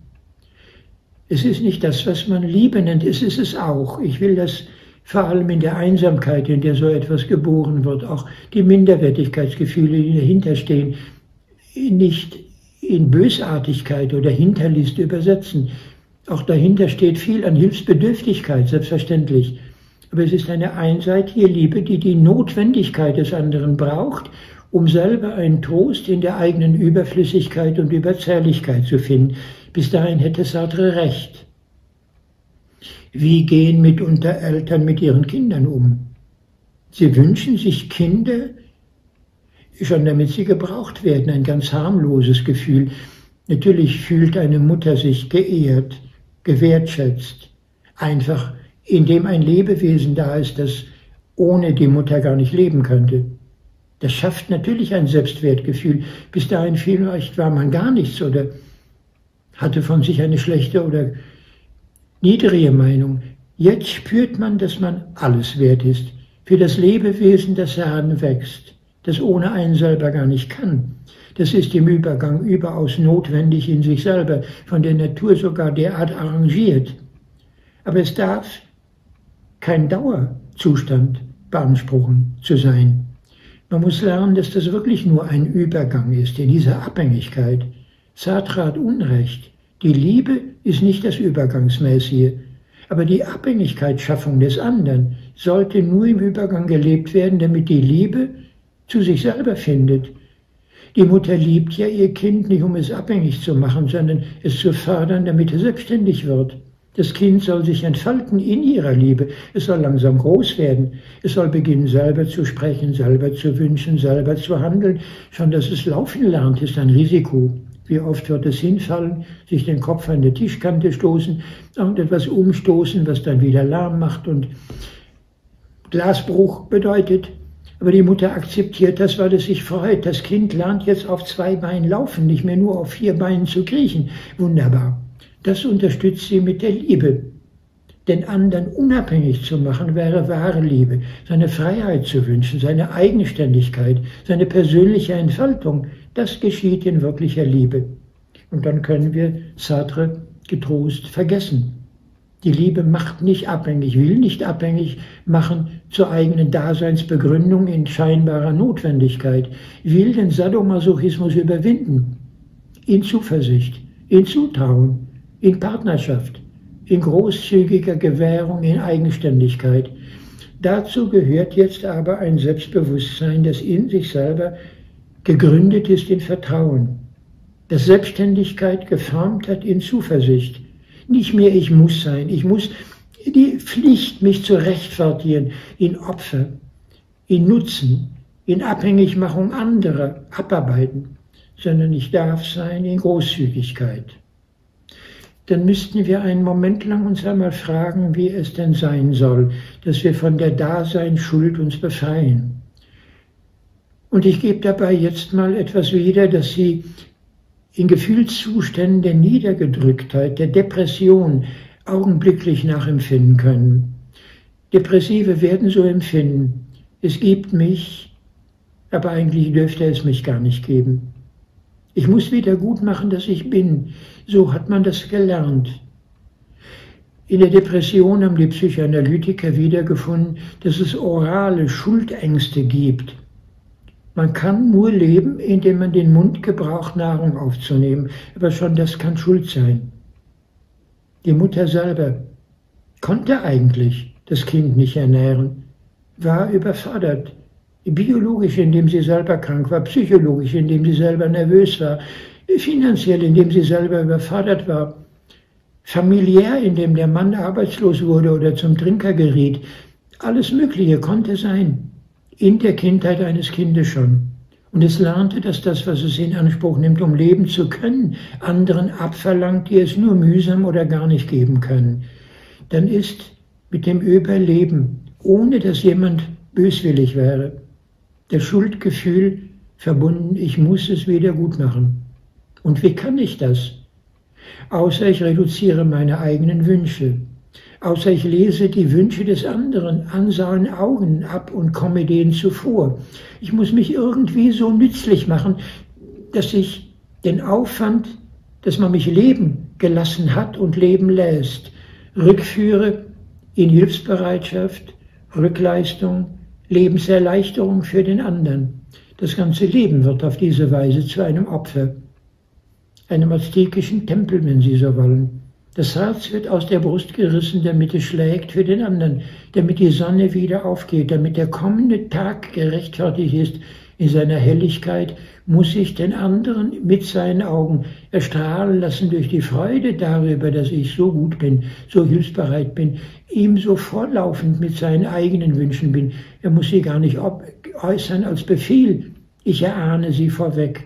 Es ist nicht das, was man Liebe nennt, es ist es auch. Ich will das vor allem in der Einsamkeit, in der so etwas geboren wird, auch die Minderwertigkeitsgefühle, die dahinter stehen, nicht in Bösartigkeit oder Hinterlist übersetzen. Auch dahinter steht viel an Hilfsbedürftigkeit, selbstverständlich. Aber es ist eine einseitige Liebe, die die Notwendigkeit des anderen braucht, um selber einen Trost in der eigenen Überflüssigkeit und Überzähligkeit zu finden. Bis dahin hätte Sartre recht. Wie gehen mitunter Eltern mit ihren Kindern um? Sie wünschen sich Kinder, schon damit sie gebraucht werden, ein ganz harmloses Gefühl. Natürlich fühlt eine Mutter sich geehrt, gewertschätzt, einfach indem ein Lebewesen da ist, das ohne die Mutter gar nicht leben könnte. Das schafft natürlich ein Selbstwertgefühl. Bis dahin vielleicht war man gar nichts oder hatte von sich eine schlechte oder niedrige Meinung. Jetzt spürt man, dass man alles wert ist. Für das Lebewesen, das heranwächst, das ohne einen selber gar nicht kann. Das ist im Übergang überaus notwendig in sich selber, von der Natur sogar derart arrangiert. Aber es darf kein Dauerzustand beanspruchen zu sein. Man muss lernen, dass das wirklich nur ein Übergang ist in dieser Abhängigkeit. Sartre hat Unrecht. Die Liebe ist nicht das Übergangsmäßige, aber die Abhängigkeitsschaffung des anderen sollte nur im Übergang gelebt werden, damit die Liebe zu sich selber findet. Die Mutter liebt ja ihr Kind nicht, um es abhängig zu machen, sondern es zu fördern, damit es selbstständig wird. Das Kind soll sich entfalten in ihrer Liebe. Es soll langsam groß werden. Es soll beginnen, selber zu sprechen, selber zu wünschen, selber zu handeln. Schon, dass es laufen lernt, ist ein Risiko. Wie oft wird es hinfallen, sich den Kopf an die Tischkante stoßen, irgendetwas umstoßen, was dann wieder Lärm macht und Glasbruch bedeutet. Aber die Mutter akzeptiert das, weil es sich freut. Das Kind lernt jetzt auf 2 Beinen laufen, nicht mehr nur auf 4 Beinen zu kriechen. Wunderbar. Das unterstützt sie mit der Liebe. Den anderen unabhängig zu machen, wäre wahre Liebe. Seine Freiheit zu wünschen, seine Eigenständigkeit, seine persönliche Entfaltung, das geschieht in wirklicher Liebe. Und dann können wir Sartre getrost vergessen. Die Liebe macht nicht abhängig, will nicht abhängig machen zur eigenen Daseinsbegründung in scheinbarer Notwendigkeit, will den Sadomasochismus überwinden, in Zuversicht, in Zutrauen, in Partnerschaft, in großzügiger Gewährung, in Eigenständigkeit. Dazu gehört jetzt aber ein Selbstbewusstsein, das in sich selber gegründet ist in Vertrauen, das Selbstständigkeit geformt hat in Zuversicht. Nicht mehr ich muss sein, ich muss die Pflicht, mich zu rechtfertigen, in Opfer, in Nutzen, in Abhängigmachung anderer abarbeiten, sondern ich darf sein in Großzügigkeit. Dann müssten wir einen Moment lang uns einmal fragen, wie es denn sein soll, dass wir von der Daseinsschuld uns befreien. Und ich gebe dabei jetzt mal etwas wieder, das Sie in Gefühlszuständen der Niedergedrücktheit, der Depression augenblicklich nachempfinden können. Depressive werden so empfinden, es gibt mich, aber eigentlich dürfte es mich gar nicht geben. Ich muss wieder gut machen, dass ich bin. So hat man das gelernt. In der Depression haben die Psychoanalytiker wiedergefunden, dass es orale Schuldängste gibt. Man kann nur leben, indem man den Mund gebraucht, Nahrung aufzunehmen. Aber schon das kann Schuld sein. Die Mutter selber konnte eigentlich das Kind nicht ernähren, war überfordert. Biologisch, indem sie selber krank war, psychologisch, indem sie selber nervös war, finanziell, indem sie selber überfordert war, familiär, indem der Mann arbeitslos wurde oder zum Trinker geriet. Alles Mögliche konnte sein. In der Kindheit eines Kindes schon. Und es lernte, dass das, was es in Anspruch nimmt, um leben zu können, anderen abverlangt, die es nur mühsam oder gar nicht geben können. Dann ist mit dem Überleben, ohne dass jemand böswillig wäre, das Schuldgefühl verbunden, ich muss es wieder gut machen. Und wie kann ich das? Außer ich reduziere meine eigenen Wünsche. Außer ich lese die Wünsche des anderen an seinen Augen ab und komme denen zuvor. Ich muss mich irgendwie so nützlich machen, dass ich den Aufwand, dass man mich leben gelassen hat und leben lässt, rückführe in Hilfsbereitschaft, Rückleistung, Lebenserleichterung für den anderen. Das ganze Leben wird auf diese Weise zu einem Opfer, einem aztekischen Tempel, wenn Sie so wollen. Das Herz wird aus der Brust gerissen, damit es schlägt für den anderen, damit die Sonne wieder aufgeht, damit der kommende Tag gerechtfertigt ist. In seiner Helligkeit muss ich den anderen mit seinen Augen erstrahlen lassen durch die Freude darüber, dass ich so gut bin, so hilfsbereit bin, ihm so vorlaufend mit seinen eigenen Wünschen bin. Er muss sie gar nicht äußern als Befehl. Ich erahne sie vorweg.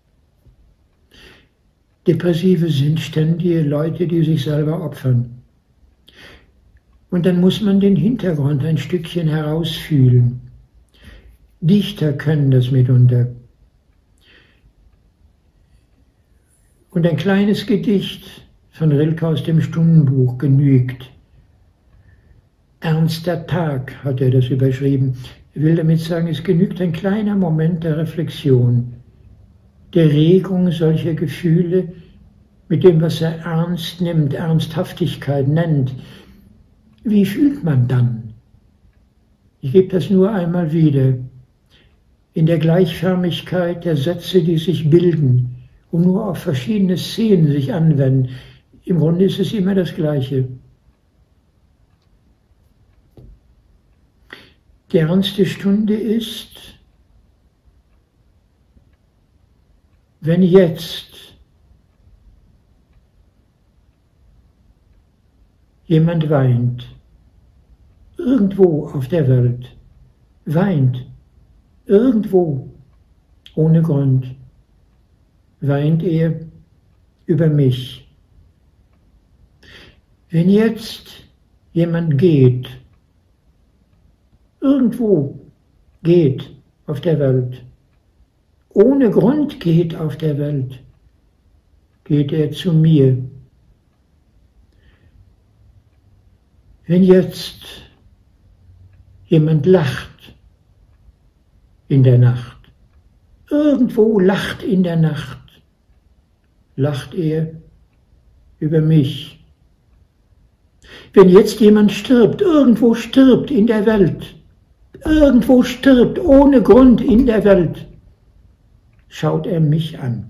Depressive sind ständige Leute, die sich selber opfern. Und dann muss man den Hintergrund ein Stückchen herausfühlen. Dichter können das mitunter. Und ein kleines Gedicht von Rilke aus dem Stundenbuch genügt. Ernster Tag hat er das überschrieben. Er will damit sagen, es genügt ein kleiner Moment der Reflexion, der Regung solcher Gefühle mit dem, was er ernst nimmt, Ernsthaftigkeit nennt. Wie fühlt man dann? Ich gebe das nur einmal wieder. In der Gleichförmigkeit der Sätze, die sich bilden und nur auf verschiedene Szenen sich anwenden. Im Grunde ist es immer das Gleiche. Die ernste Stunde ist, wenn jetzt jemand weint, irgendwo auf der Welt, weint, irgendwo, ohne Grund, weint er über mich. Wenn jetzt jemand geht, irgendwo geht auf der Welt, ohne Grund geht auf der Welt, geht er zu mir. Wenn jetzt jemand lacht in der Nacht, irgendwo lacht in der Nacht, lacht er über mich. Wenn jetzt jemand stirbt, irgendwo stirbt in der Welt, irgendwo stirbt ohne Grund in der Welt, schaut er mich an.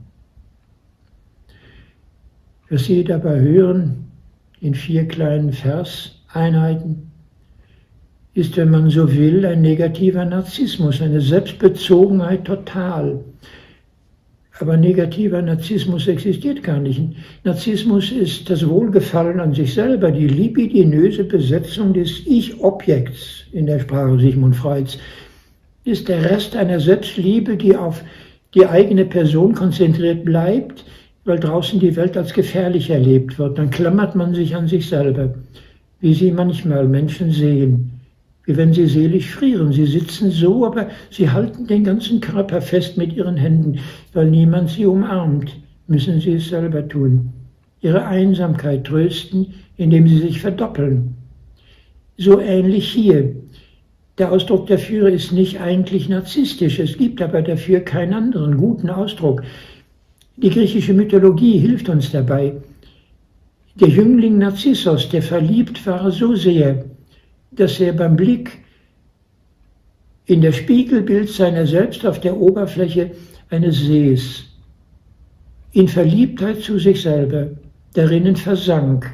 Was Sie dabei hören, in 4 kleinen Verseinheiten, ist, wenn man so will, ein negativer Narzissmus, eine Selbstbezogenheit total. Aber negativer Narzissmus existiert gar nicht. Narzissmus ist das Wohlgefallen an sich selber, die libidinöse Besetzung des Ich-Objekts in der Sprache Sigmund Freuds, ist der Rest einer Selbstliebe, die auf die eigene Person konzentriert bleibt, weil draußen die Welt als gefährlich erlebt wird. Dann klammert man sich an sich selber, wie Sie manchmal Menschen sehen, wie wenn sie seelisch frieren. Sie sitzen so, aber sie halten den ganzen Körper fest mit ihren Händen, weil niemand sie umarmt, müssen sie es selber tun. Ihre Einsamkeit trösten, indem sie sich verdoppeln. So ähnlich hier. Der Ausdruck dafür ist nicht eigentlich narzisstisch, es gibt aber dafür keinen anderen guten Ausdruck. Die griechische Mythologie hilft uns dabei. Der Jüngling Narzissos, der verliebt war so sehr, dass er beim Blick in das Spiegelbild seiner selbst auf der Oberfläche eines Sees in Verliebtheit zu sich selber darinnen versank.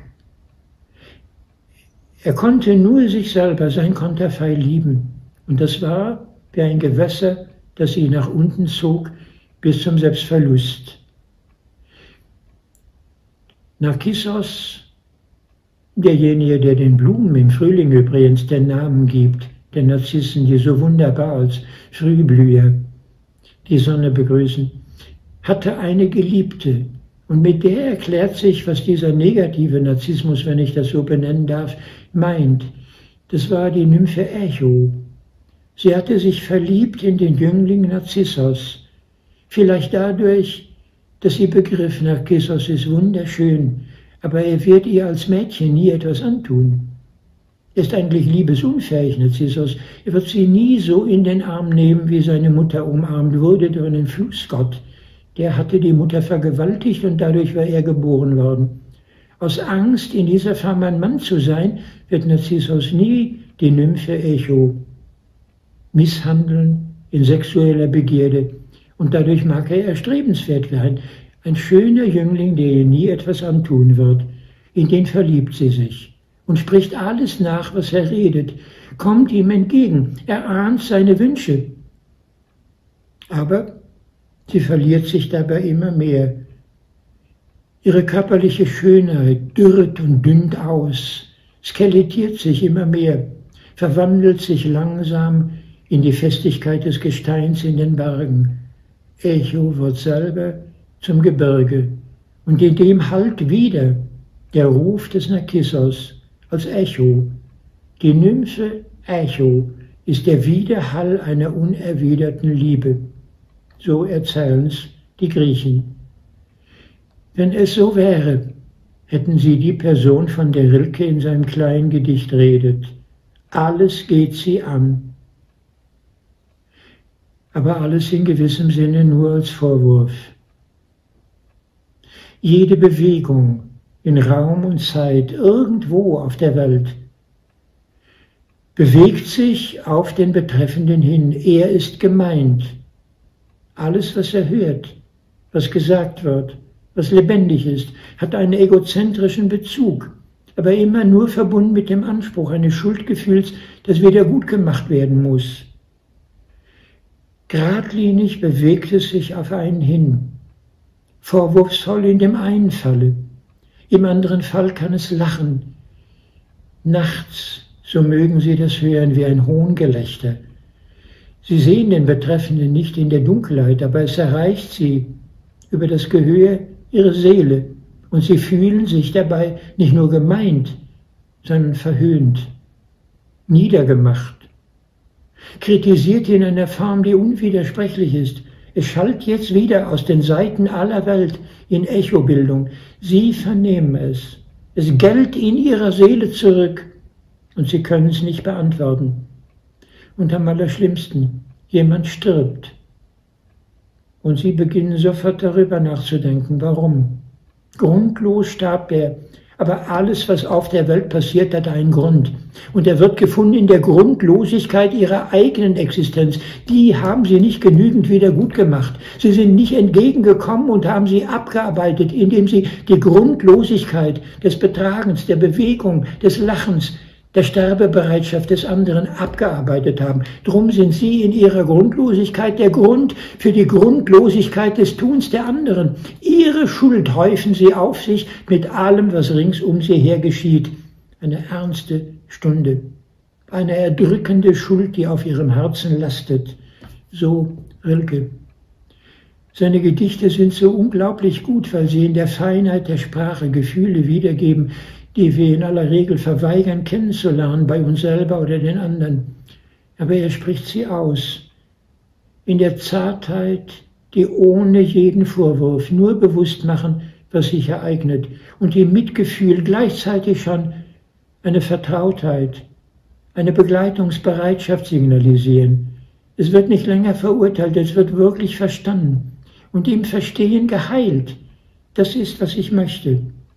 Er konnte nur sich selber, sein Konterfei, lieben. Und das war wie ein Gewässer, das ihn nach unten zog bis zum Selbstverlust. Narkissos, derjenige, der den Blumen im Frühling übrigens den Namen gibt, den Narzissen, die so wunderbar als Frühblüher die Sonne begrüßen, hatte eine Geliebte. Und mit der erklärt sich, was dieser negative Narzissmus, wenn ich das so benennen darf, meint. Das war die Nymphe Echo. Sie hatte sich verliebt in den Jüngling Narzissos. Vielleicht dadurch, dass sie begriff, Narkissos ist wunderschön, aber er wird ihr als Mädchen nie etwas antun. Er ist eigentlich liebesunfähig, Narzissos. Er wird sie nie so in den Arm nehmen, wie seine Mutter umarmt wurde durch einen Flussgott. Der hatte die Mutter vergewaltigt und dadurch war er geboren worden. Aus Angst, in dieser Form ein Mann zu sein, wird Narzissos nie die Nymphe Echo misshandeln in sexueller Begierde. Und dadurch mag er erstrebenswert werden. Ein schöner Jüngling, der ihr nie etwas antun wird. In den verliebt sie sich und spricht alles nach, was er redet, kommt ihm entgegen, er ahnt seine Wünsche. Aber sie verliert sich dabei immer mehr. Ihre körperliche Schönheit dürrt und dünnt aus, skelettiert sich immer mehr, verwandelt sich langsam in die Festigkeit des Gesteins in den Bergen. Echo wird selber zum Gebirge und in dem hallt wieder der Ruf des Narkissos als Echo. Die Nymphe Echo ist der Widerhall einer unerwiderten Liebe. So erzählen es die Griechen. Wenn es so wäre, hätten sie die Person, von der Rilke in seinem kleinen Gedicht redet. Alles geht sie an. Aber alles in gewissem Sinne nur als Vorwurf. Jede Bewegung in Raum und Zeit, irgendwo auf der Welt, bewegt sich auf den Betreffenden hin. Er ist gemeint. Alles, was er hört, was gesagt wird, was lebendig ist, hat einen egozentrischen Bezug, aber immer nur verbunden mit dem Anspruch eines Schuldgefühls, das wieder gut gemacht werden muss. Geradlinig bewegt es sich auf einen hin, vorwurfsvoll in dem einen Falle, im anderen Fall kann es lachen. Nachts, so mögen Sie das hören, wie ein Hohngelächter. Sie sehen den Betreffenden nicht in der Dunkelheit, aber es erreicht Sie über das Gehör Ihrer Seele und Sie fühlen sich dabei nicht nur gemeint, sondern verhöhnt, niedergemacht, kritisiert in einer Form, die unwidersprechlich ist. Es schallt jetzt wieder aus den Seiten aller Welt in Echobildung. Sie vernehmen es. Es gellt in Ihrer Seele zurück und Sie können es nicht beantworten. Und am allerschlimmsten, jemand stirbt. Und Sie beginnen sofort darüber nachzudenken, warum. Grundlos starb er, Aber alles, was auf der Welt passiert, hat einen Grund. Und er wird gefunden in der Grundlosigkeit ihrer eigenen Existenz. Die haben sie nicht genügend wieder gut gemacht. Sie sind nicht entgegengekommen und haben sie abgearbeitet, indem sie die Grundlosigkeit des Betragens, der Bewegung, des Lachens, der Sterbebereitschaft des anderen abgearbeitet haben. Drum sind sie in ihrer Grundlosigkeit der Grund für die Grundlosigkeit des Tuns der anderen. Ihre Schuld häufen sie auf sich mit allem, was rings um sie her geschieht. Eine ernste Stunde, eine erdrückende Schuld, die auf ihrem Herzen lastet. So Rilke. Seine Gedichte sind so unglaublich gut, weil sie in der Feinheit der Sprache Gefühle wiedergeben, die wir in aller Regel verweigern kennenzulernen bei uns selber oder den anderen. Aber er spricht sie aus. In der Zartheit, die ohne jeden Vorwurf nur bewusst machen, was sich ereignet. Und im Mitgefühl gleichzeitig schon eine Vertrautheit, eine Begleitungsbereitschaft signalisieren. Es wird nicht länger verurteilt, es wird wirklich verstanden. Und im Verstehen geheilt. Das ist, was ich möchte.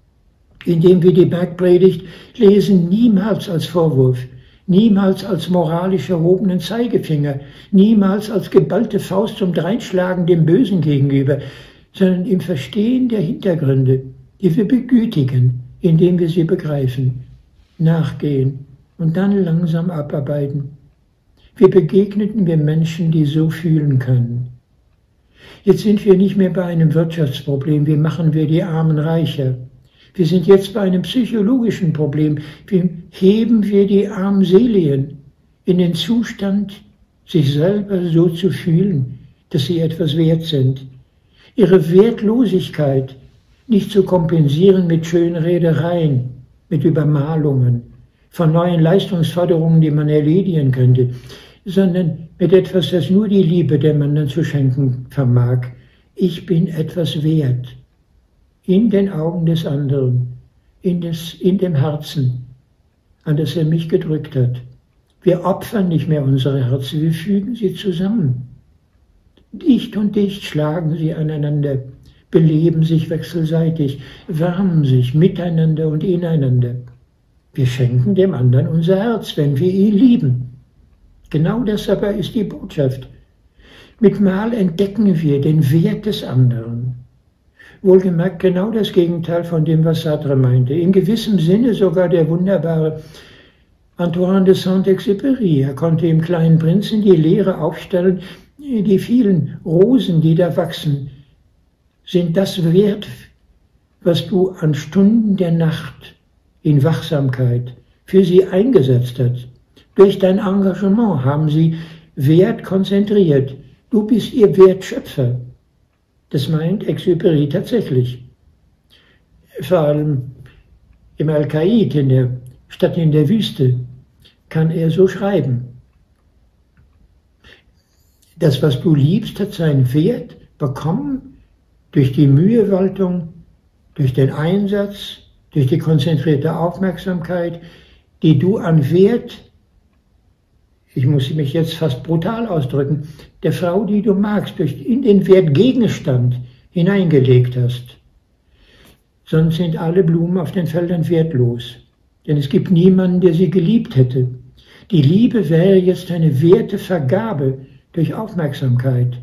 Indem wir die Bergpredigt lesen, niemals als Vorwurf, niemals als moralisch erhobenen Zeigefinger, niemals als geballte Faust zum Dreinschlagen dem Bösen gegenüber, sondern im Verstehen der Hintergründe, die wir begütigen, indem wir sie begreifen, nachgehen und dann langsam abarbeiten. Wir begegneten wir Menschen, die so fühlen können. Jetzt sind wir nicht mehr bei einem Wirtschaftsproblem, wie machen wir die Armen reicher. Wir sind jetzt bei einem psychologischen Problem. Wie heben wir die Armseligen in den Zustand, sich selber so zu fühlen, dass sie etwas wert sind. Ihre Wertlosigkeit nicht zu kompensieren mit Schönredereien, mit Übermalungen, von neuen Leistungsforderungen, die man erledigen könnte, sondern mit etwas, das nur die Liebe dem anderen zu schenken vermag. Ich bin etwas wert. In den Augen des anderen, in dem Herzen, an das er mich gedrückt hat. Wir opfern nicht mehr unsere Herzen, wir fügen sie zusammen. Dicht und dicht schlagen sie aneinander, beleben sich wechselseitig, wärmen sich miteinander und ineinander. Wir schenken dem anderen unser Herz, wenn wir ihn lieben. Genau das aber ist die Botschaft. Mit Mal entdecken wir den Wert des anderen. Wohlgemerkt genau das Gegenteil von dem, was Sartre meinte. In gewissem Sinne sogar der wunderbare Antoine de Saint-Exupéry. Er konnte im Kleinen Prinzen die Lehre aufstellen, die vielen Rosen, die da wachsen, sind das wert, was du an Stunden der Nacht in Wachsamkeit für sie eingesetzt hast. Durch dein Engagement haben sie Wert konzentriert. Du bist ihr Wertschöpfer. Das meint Exupéry tatsächlich. Vor allem im Al-Qaid, in der Stadt in der Wüste, kann er so schreiben. Das, was du liebst, hat seinen Wert bekommen durch die Mühewaltung, durch den Einsatz, durch die konzentrierte Aufmerksamkeit, die du an Wert, ich muss mich jetzt fast brutal ausdrücken, der Frau, die du magst, in den Wertgegenstand hineingelegt hast. Sonst sind alle Blumen auf den Feldern wertlos, denn es gibt niemanden, der sie geliebt hätte. Die Liebe wäre jetzt eine Wertevergabe durch Aufmerksamkeit.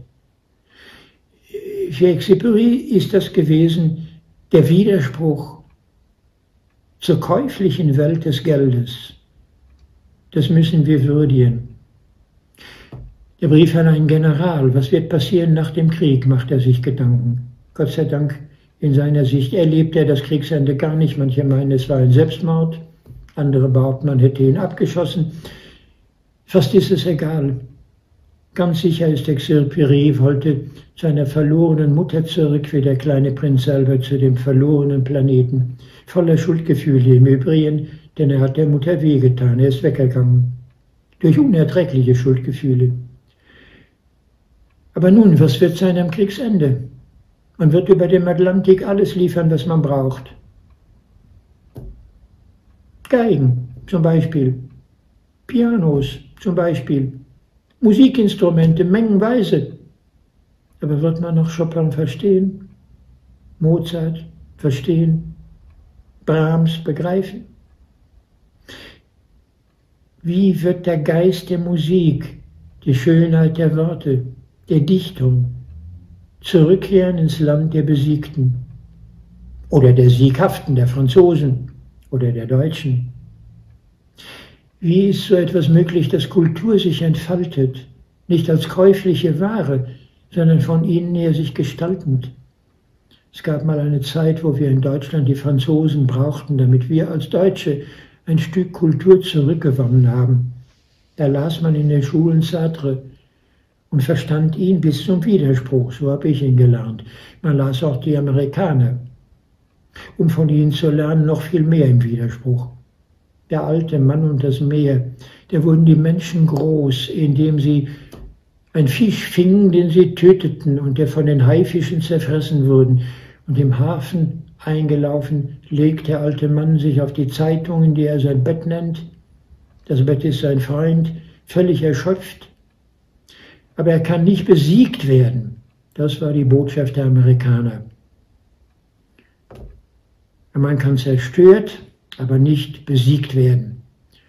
Für Exupéry ist das gewesen der Widerspruch zur käuflichen Welt des Geldes. Das müssen wir würdigen. Der Brief an einen General, was wird passieren nach dem Krieg, macht er sich Gedanken. Gott sei Dank, in seiner Sicht erlebt er das Kriegsende gar nicht. Manche meinen, es war ein Selbstmord, andere behaupten, man hätte ihn abgeschossen. Fast ist es egal. Ganz sicher ist Exupéry wollte zu einer verlorenen Mutter zurück, wie der kleine Prinz selber zu dem verlorenen Planeten. Voller Schuldgefühle im Übrigen, denn er hat der Mutter wehgetan, er ist weggegangen. Durch unerträgliche Schuldgefühle. Aber nun, was wird sein am Kriegsende? Man wird über dem Atlantik alles liefern, was man braucht. Geigen zum Beispiel, Pianos zum Beispiel, Musikinstrumente mengenweise. Aber wird man noch Chopin verstehen? Mozart verstehen? Brahms begreifen? Wie wird der Geist der Musik, die Schönheit der Worte, der Dichtung zurückkehren ins Land der Besiegten oder der Sieghaften, der Franzosen oder der Deutschen? Wie ist so etwas möglich, dass Kultur sich entfaltet, nicht als käufliche Ware, sondern von innen her sich gestaltend? Es gab mal eine Zeit, wo wir in Deutschland die Franzosen brauchten, damit wir als Deutsche ein Stück Kultur zurückgewonnen haben. Da las man in den Schulen Sartre und verstand ihn bis zum Widerspruch, so habe ich ihn gelernt. Man las auch die Amerikaner, um von ihnen zu lernen, noch viel mehr im Widerspruch. Der alte Mann und das Meer, da wurden die Menschen groß, indem sie einen Fisch fingen, den sie töteten und der von den Haifischen zerfressen wurde. Und im Hafen eingelaufen, legt der alte Mann sich auf die Zeitungen, die er sein Bett nennt. Das Bett ist sein Freund, völlig erschöpft. Aber er kann nicht besiegt werden. Das war die Botschaft der Amerikaner. Man kann zerstört, aber nicht besiegt werden.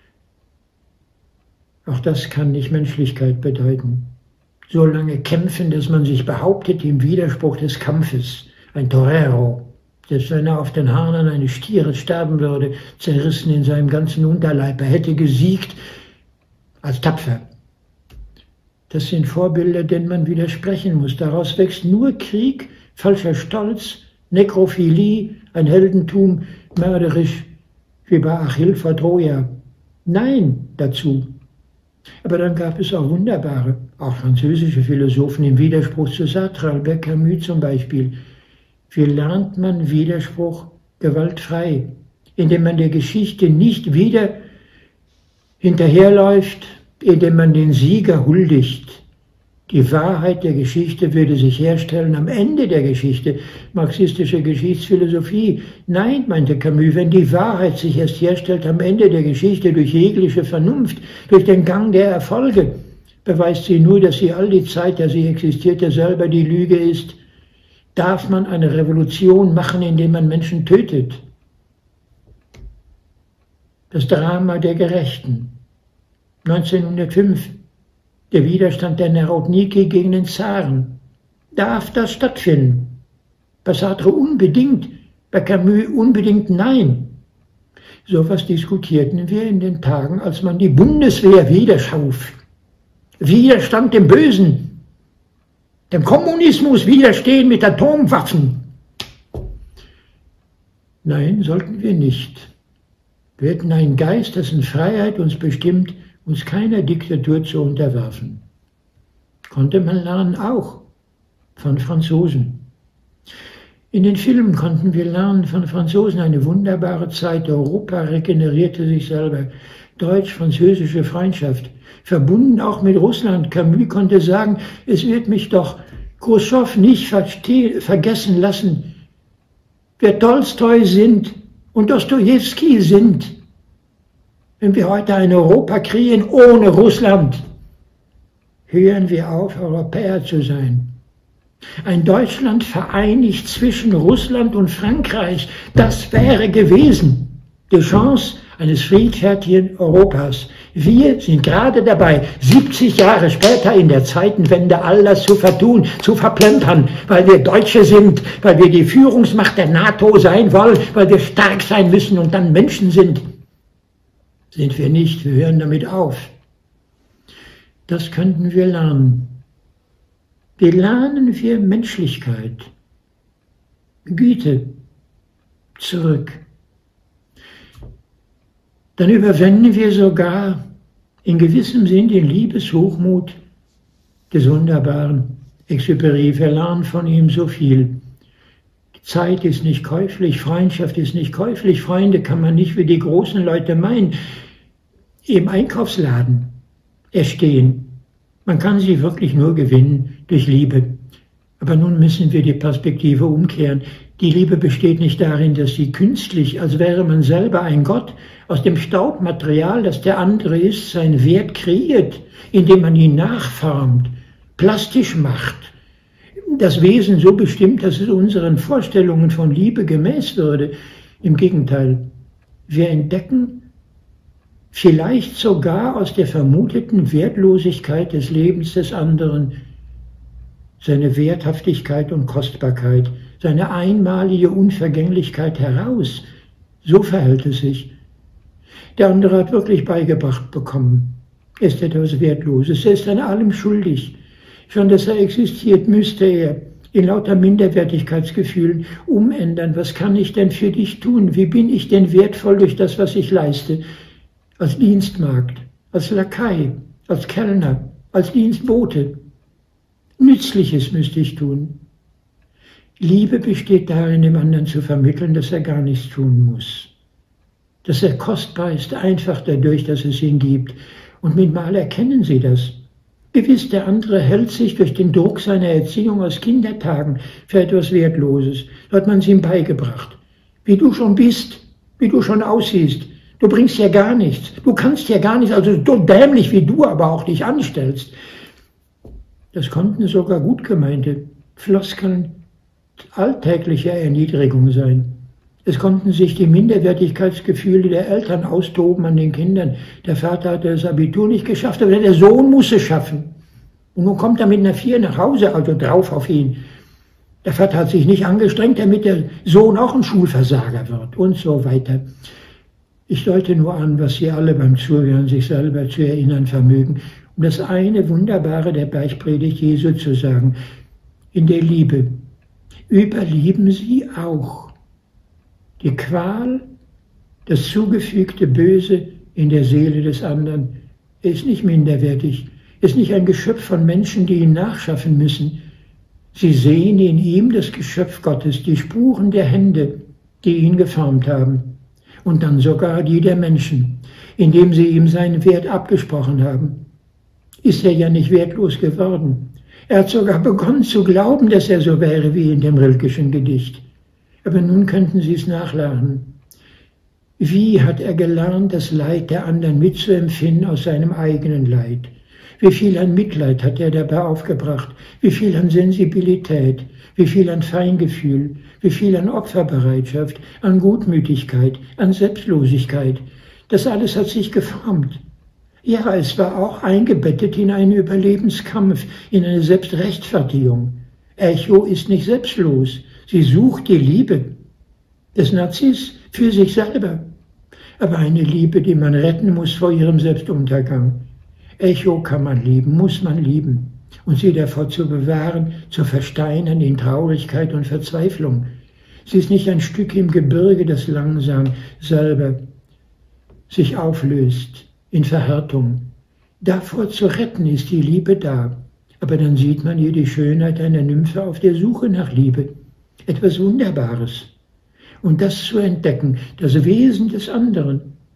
Auch das kann nicht Menschlichkeit bedeuten. So lange kämpfen, dass man sich behauptet im Widerspruch des Kampfes. Ein Torero, selbst wenn er auf den Hörnern eines Stieres sterben würde, zerrissen in seinem ganzen Unterleib. Er hätte gesiegt als tapfer. Das sind Vorbilder, denen man widersprechen muss. Daraus wächst nur Krieg, falscher Stolz, Nekrophilie, ein Heldentum, mörderisch wie bei Achill vor Troja. Nein dazu. Aber dann gab es auch wunderbare, auch französische Philosophen im Widerspruch zu Sartre, Albert Camus zum Beispiel. Wie lernt man Widerspruch gewaltfrei? Indem man der Geschichte nicht wieder hinterherläuft, indem man den Sieger huldigt. Die Wahrheit der Geschichte würde sich herstellen am Ende der Geschichte. Marxistische Geschichtsphilosophie. Nein, meinte Camus, wenn die Wahrheit sich erst herstellt am Ende der Geschichte durch jegliche Vernunft, durch den Gang der Erfolge, beweist sie nur, dass sie all die Zeit, da sie existierte, selber die Lüge ist. Darf man eine Revolution machen, indem man Menschen tötet? Das Drama der Gerechten. 1905. Der Widerstand der Narodniki gegen den Zaren. Darf das stattfinden? Bei Sartre unbedingt, bei Camus unbedingt nein. So etwas diskutierten wir in den Tagen, als man die Bundeswehr wieder schuf. Widerstand dem Bösen. Dem Kommunismus widerstehen mit Atomwaffen. Nein, sollten wir nicht. Wir hätten einen Geist, dessen Freiheit uns bestimmt, uns keiner Diktatur zu unterwerfen. Konnte man lernen auch von Franzosen. In den Filmen konnten wir lernen von Franzosen, eine wunderbare Zeit. Europa regenerierte sich selber. Deutsch-französische Freundschaft, verbunden auch mit Russland. Camus konnte sagen, es wird mich doch Khrushchev nicht vergessen lassen, wer Tolstoi sind und Dostojewski sind. Wenn wir heute ein Europa kreieren ohne Russland, hören wir auf, Europäer zu sein. Ein Deutschland vereinigt zwischen Russland und Frankreich, das wäre gewesen die Chance eines friedfertigen Europas. Wir sind gerade dabei, 70 Jahre später in der Zeitenwende all das zu vertun, zu verplempern, weil wir Deutsche sind, weil wir die Führungsmacht der NATO sein wollen, weil wir stark sein müssen und dann Menschen sind. Sind wir nicht, wir hören damit auf. Das könnten wir lernen. Wie lernen wir Menschlichkeit, Güte zurück? Dann überwinden wir sogar in gewissem Sinn den Liebeshochmut des wunderbaren Exupéry. Wir lernen von ihm so viel. Die Zeit ist nicht käuflich, Freundschaft ist nicht käuflich. Freunde kann man nicht, wie die großen Leute meinen, im Einkaufsladen erstehen. Man kann sie wirklich nur gewinnen durch Liebe. Aber nun müssen wir die Perspektive umkehren. Die Liebe besteht nicht darin, dass sie künstlich, als wäre man selber ein Gott, aus dem Staubmaterial, das der andere ist, seinen Wert kreiert, indem man ihn nachformt, plastisch macht, das Wesen so bestimmt, dass es unseren Vorstellungen von Liebe gemäß würde. Im Gegenteil, wir entdecken vielleicht sogar aus der vermuteten Wertlosigkeit des Lebens des anderen seine Werthaftigkeit und Kostbarkeit, seine einmalige Unvergänglichkeit heraus. So verhält es sich. Der andere hat wirklich beigebracht bekommen, er ist etwas Wertloses, er ist an allem schuldig. Schon dass er existiert, müsste er in lauter Minderwertigkeitsgefühlen umändern. Was kann ich denn für dich tun? Wie bin ich denn wertvoll durch das, was ich leiste? Als Dienstmagd, als Lakai, als Kellner, als Dienstbote. Nützliches müsste ich tun. Liebe besteht darin, dem anderen zu vermitteln, dass er gar nichts tun muss. Dass er kostbar ist, einfach dadurch, dass es ihn gibt. Und mit Mal erkennen sie das. Gewiss, der andere hält sich durch den Druck seiner Erziehung aus Kindertagen für etwas Wertloses. So hat man es ihm beigebracht. Wie du schon bist, wie du schon aussiehst. Du bringst ja gar nichts. Du kannst ja gar nichts, also so dämlich wie du aber auch dich anstellst. Das konnten sogar gut gemeinte Floskeln alltäglicher Erniedrigung sein. Es konnten sich die Minderwertigkeitsgefühle der Eltern austoben an den Kindern. Der Vater hatte das Abitur nicht geschafft, aber der Sohn muss es schaffen. Und nun kommt er mit einer 4 nach Hause, also drauf auf ihn. Der Vater hat sich nicht angestrengt, damit der Sohn auch ein Schulversager wird und so weiter. Ich deute nur an, was Sie alle beim Zuhören sich selber zu erinnern vermögen, um das eine Wunderbare der Bergpredigt Jesu zu sagen. In der Liebe überlieben Sie auch die Qual, das zugefügte Böse in der Seele des anderen. Er ist nicht minderwertig, er ist nicht ein Geschöpf von Menschen, die ihn nachschaffen müssen. Sie sehen in ihm das Geschöpf Gottes, die Spuren der Hände, die ihn geformt haben. Und dann sogar die der Menschen, indem sie ihm seinen Wert abgesprochen haben. Ist er ja nicht wertlos geworden. Er hat sogar begonnen zu glauben, dass er so wäre wie in dem Rilkeschen Gedicht. Aber nun könnten Sie es nachlernen. Wie hat er gelernt, das Leid der anderen mitzuempfinden aus seinem eigenen Leid? Wie viel an Mitleid hat er dabei aufgebracht? Wie viel an Sensibilität? Wie viel an Feingefühl? Wie viel an Opferbereitschaft, an Gutmütigkeit, an Selbstlosigkeit? Das alles hat sich geformt. Ja, es war auch eingebettet in einen Überlebenskampf, in eine Selbstrechtfertigung. Echo ist nicht selbstlos. Sie sucht die Liebe des Narziss für sich selber. Aber eine Liebe, die man retten muss vor ihrem Selbstuntergang. Echo kann man lieben, muss man lieben. Und sie davor zu bewahren, zu versteinern in Traurigkeit und Verzweiflung. Sie ist nicht ein Stück im Gebirge, das langsam selber sich auflöst in Verhärtung. Davor zu retten ist die Liebe da. Aber dann sieht man hier die Schönheit einer Nymphe auf der Suche nach Liebe. Etwas Wunderbares. Und das zu entdecken, das Wesen des anderen,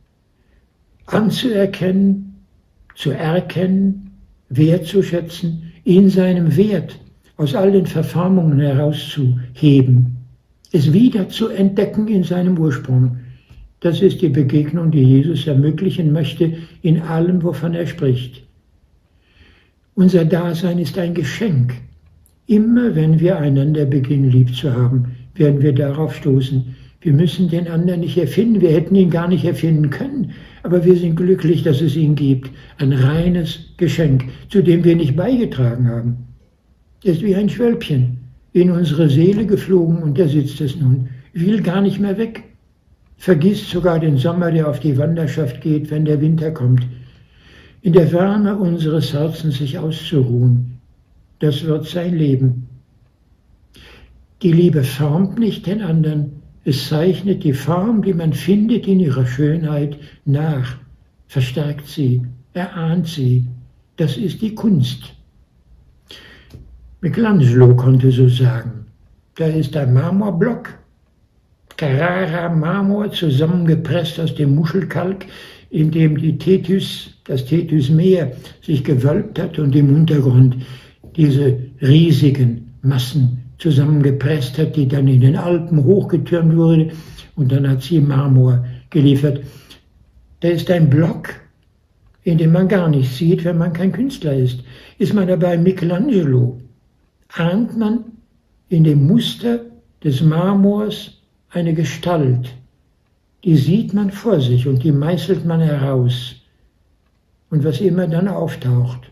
anzuerkennen, zu erkennen, wertzuschätzen, in seinem Wert aus all den Verformungen herauszuheben, es wieder zu entdecken in seinem Ursprung. Das ist die Begegnung, die Jesus ermöglichen möchte in allem, wovon er spricht. Unser Dasein ist ein Geschenk. Immer wenn wir einander beginnen, lieb zu haben, werden wir darauf stoßen. Wir müssen den anderen nicht erfinden, wir hätten ihn gar nicht erfinden können, aber wir sind glücklich, dass es ihn gibt. Ein reines Geschenk, zu dem wir nicht beigetragen haben. Er ist wie ein Schwölbchen in unsere Seele geflogen und da sitzt es nun, will gar nicht mehr weg. Vergisst sogar den Sommer, der auf die Wanderschaft geht, wenn der Winter kommt. In der Wärme unseres Herzens sich auszuruhen. Das wird sein Leben. Die Liebe formt nicht den anderen, es zeichnet die Form, die man findet in ihrer Schönheit, nach, verstärkt sie, erahnt sie. Das ist die Kunst. Michelangelo konnte so sagen, da ist ein Marmorblock, Carrara Marmor, zusammengepresst aus dem Muschelkalk, in dem das Tethysmeer sich gewölbt hat und im Untergrund diese riesigen Massen zusammengepresst hat, die dann in den Alpen hochgetürmt wurde und dann hat sie Marmor geliefert. Da ist ein Block, in dem man gar nichts sieht, wenn man kein Künstler ist. Ist man aber bei Michelangelo, ahnt man in dem Muster des Marmors eine Gestalt, die sieht man vor sich und die meißelt man heraus. Und was immer dann auftaucht.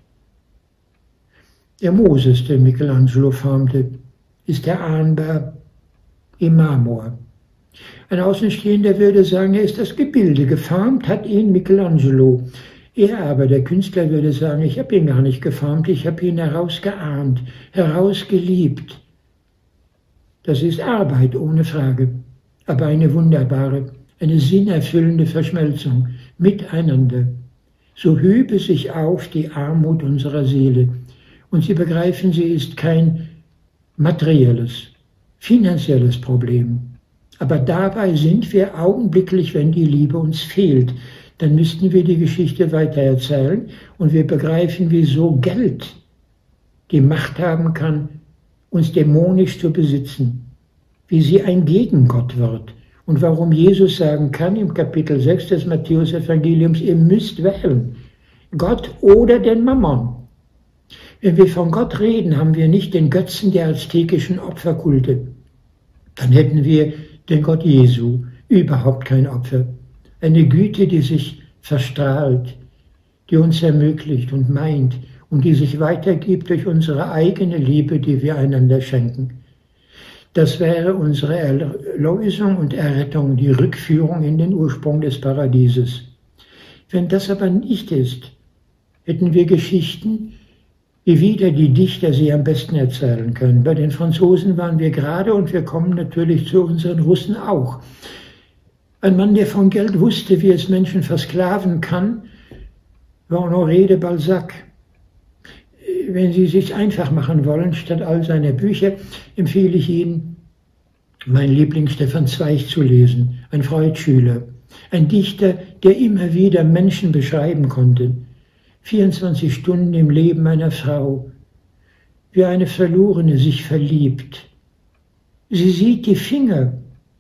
Der Moses, den Michelangelo formte, ist erahnbar im Marmor. Ein Außenstehender würde sagen, er ist das Gebilde, geformt hat ihn Michelangelo. Er aber, der Künstler, würde sagen, ich habe ihn gar nicht geformt, ich habe ihn herausgeahnt, herausgeliebt. Das ist Arbeit, ohne Frage, aber eine wunderbare, eine sinnerfüllende Verschmelzung miteinander. So hübe sich auf die Armut unserer Seele. Und Sie begreifen, sie ist kein materielles, finanzielles Problem. Aber dabei sind wir augenblicklich, wenn die Liebe uns fehlt, dann müssten wir die Geschichte weitererzählen und wir begreifen, wieso Geld die Macht haben kann, uns dämonisch zu besitzen, wie sie ein Gegengott wird und warum Jesus sagen kann im Kapitel 6 des Matthäus-Evangeliums, ihr müsst wählen, Gott oder den Mammon. Wenn wir von Gott reden, haben wir nicht den Götzen der aztekischen Opferkulte. Dann hätten wir den Gott Jesu, überhaupt kein Opfer. Eine Güte, die sich verstrahlt, die uns ermöglicht und meint und die sich weitergibt durch unsere eigene Liebe, die wir einander schenken. Das wäre unsere Erlösung und Errettung, die Rückführung in den Ursprung des Paradieses. Wenn das aber nicht ist, hätten wir Geschichten, wie wieder die Dichter sie am besten erzählen können. Bei den Franzosen waren wir gerade und wir kommen natürlich zu unseren Russen auch. Ein Mann, der von Geld wusste, wie es Menschen versklaven kann, war Honoré de Balzac. Wenn Sie es sich einfach machen wollen, statt all seiner Bücher, empfehle ich Ihnen, mein Liebling Stefan Zweig zu lesen, ein Freud-Schüler, ein Dichter, der immer wieder Menschen beschreiben konnte. 24 Stunden im Leben einer Frau, wie eine Verlorene sich verliebt. Sie sieht die Finger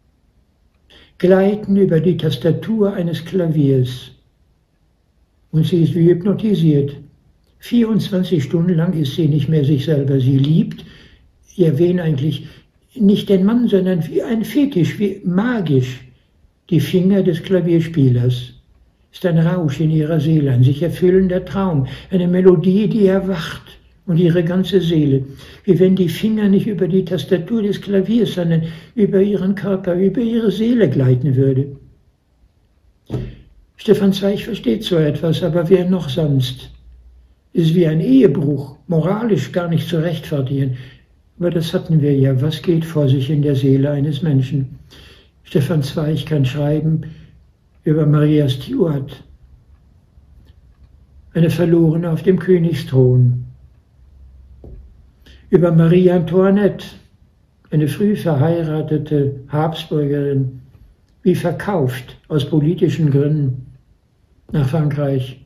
gleiten über die Tastatur eines Klaviers und sie ist wie hypnotisiert. 24 Stunden lang ist sie nicht mehr sich selber. Sie liebt, ja wen eigentlich, nicht den Mann, sondern wie ein Fetisch, wie magisch, die Finger des Klavierspielers. Ist ein Rausch in ihrer Seele, ein sich erfüllender Traum, eine Melodie, die erwacht und ihre ganze Seele, wie wenn die Finger nicht über die Tastatur des Klaviers, sondern über ihren Körper, über ihre Seele gleiten würde. Stefan Zweig versteht so etwas, aber wer noch sonst? Ist wie ein Ehebruch, moralisch gar nicht zu rechtfertigen. Aber das hatten wir ja. Was geht vor sich in der Seele eines Menschen? Stefan Zweig kann schreiben über Maria Stuart, eine Verlorene auf dem Königsthron, über Marie Antoinette, eine früh verheiratete Habsburgerin, wie verkauft aus politischen Gründen nach Frankreich.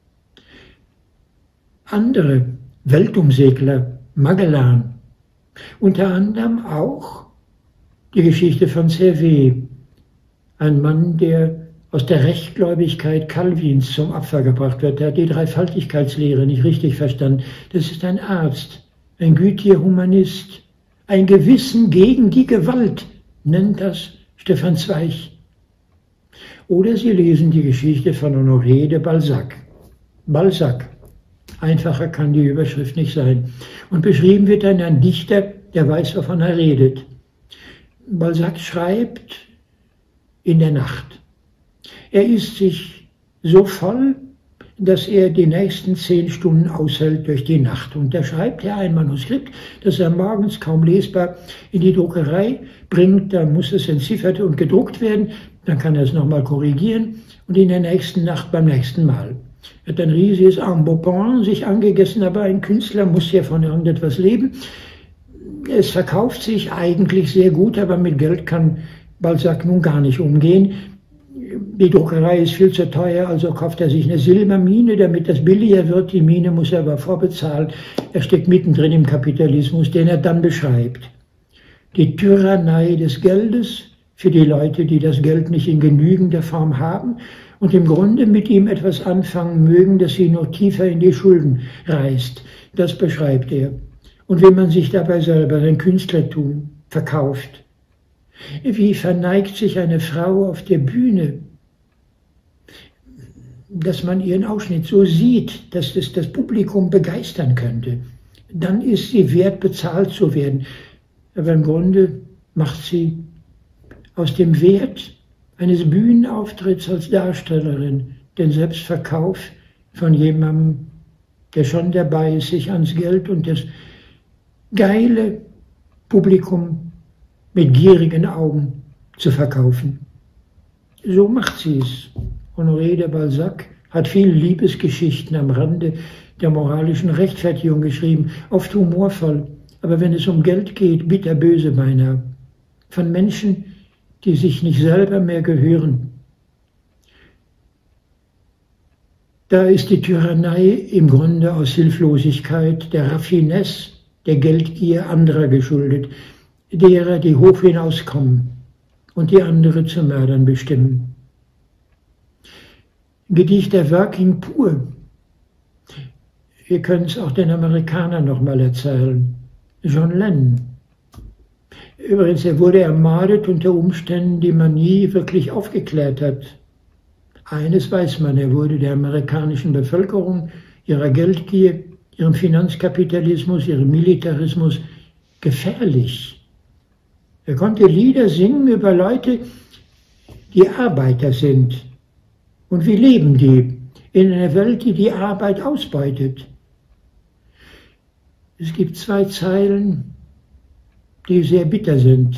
Andere Weltumsegler, Magellan, unter anderem auch die Geschichte von Servet, ein Mann, der aus der Rechtgläubigkeit Calvins zum Opfer gebracht wird. Er hat die Dreifaltigkeitslehre nicht richtig verstanden. Das ist ein Arzt, ein gütiger Humanist, ein Gewissen gegen die Gewalt, nennt das Stefan Zweig. Oder Sie lesen die Geschichte von Honoré de Balzac. Balzac, einfacher kann die Überschrift nicht sein. Und beschrieben wird dann ein Dichter, der weiß, wovon er redet. Balzac schreibt in der Nacht. Er ist sich so voll, dass er die nächsten 10 Stunden aushält durch die Nacht. Und da schreibt er ein Manuskript, das er morgens kaum lesbar in die Druckerei bringt. Da muss es entziffert und gedruckt werden. Dann kann er es nochmal korrigieren und in der nächsten Nacht beim nächsten Mal. Er hat ein riesiges Embonpoint sich angegessen, aber ein Künstler muss ja von irgendetwas leben. Es verkauft sich eigentlich sehr gut, aber mit Geld kann Balzac nun gar nicht umgehen. Die Druckerei ist viel zu teuer, also kauft er sich eine Silbermine, damit das billiger wird. Die Mine muss er aber vorbezahlen. Er steckt mittendrin im Kapitalismus, den er dann beschreibt. Die Tyrannei des Geldes für die Leute, die das Geld nicht in genügender Form haben und im Grunde mit ihm etwas anfangen mögen, das sie noch tiefer in die Schulden reißt. Das beschreibt er. Und wie man sich dabei selber sein Künstlertum verkauft. Wie verneigt sich eine Frau auf der Bühne, dass man ihren Ausschnitt so sieht, dass es das Publikum begeistern könnte. Dann ist sie wert, bezahlt zu werden. Aber im Grunde macht sie aus dem Wert eines Bühnenauftritts als Darstellerin den Selbstverkauf von jemandem, der schon dabei ist, sich ans Geld und das geile Publikum mit gierigen Augen zu verkaufen. So macht sie es. Honoré de Balzac hat viele Liebesgeschichten am Rande der moralischen Rechtfertigung geschrieben, oft humorvoll, aber wenn es um Geld geht, bitterböse beinahe. Von Menschen, die sich nicht selber mehr gehören. Da ist die Tyrannei im Grunde aus Hilflosigkeit, der Raffinesse, der Geldgier anderer geschuldet, derer, die hoch hinauskommen und die andere zu Mördern bestimmen. Gedicht der Working Poor. Wir können es auch den Amerikanern nochmal erzählen. John Lennon. Übrigens, er wurde ermordet unter Umständen, die man nie wirklich aufgeklärt hat. Eines weiß man, er wurde der amerikanischen Bevölkerung, ihrer Geldgier, ihrem Finanzkapitalismus, ihrem Militarismus gefährlich. Er konnte Lieder singen über Leute, die Arbeiter sind. Und wie leben die in einer Welt, die die Arbeit ausbeutet? Es gibt zwei Zeilen, die sehr bitter sind.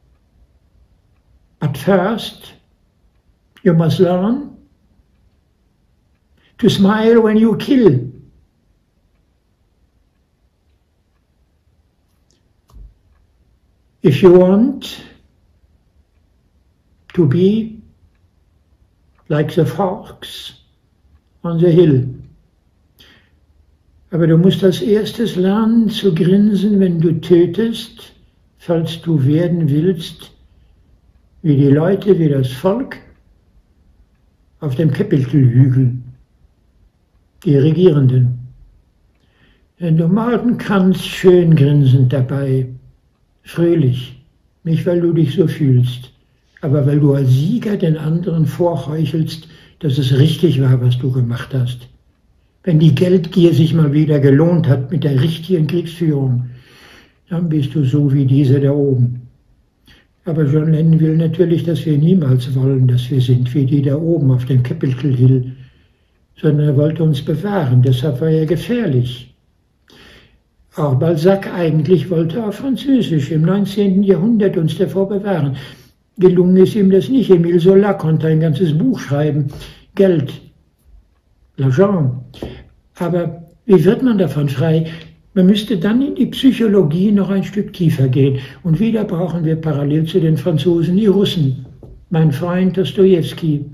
At first, you must learn to smile when you kill. If you want to be like the fox on the hill. Aber du musst als erstes lernen zu grinsen, wenn du tötest, falls du werden willst, wie die Leute, wie das Volk auf dem Capitol-Hügel, die Regierenden. Wenn du morden kannst, schön grinsend dabei, fröhlich, nicht weil du dich so fühlst, aber weil du als Sieger den anderen vorheuchelst, dass es richtig war, was du gemacht hast. Wenn die Geldgier sich mal wieder gelohnt hat mit der richtigen Kriegsführung, dann bist du so wie diese da oben. Aber John Lennon will natürlich, dass wir niemals wollen, dass wir sind wie die da oben auf dem Capitol Hill, sondern er wollte uns bewahren, deshalb war er gefährlich. Auch Balzac eigentlich wollte auf Französisch im 19. Jahrhundert uns davor bewahren. Gelungen ist ihm das nicht. Émile Zola konnte ein ganzes Buch schreiben, Geld, l'argent. Aber wie wird man davon frei? Man müsste dann in die Psychologie noch ein Stück tiefer gehen. Und wieder brauchen wir parallel zu den Franzosen die Russen. Mein Freund Dostojewski,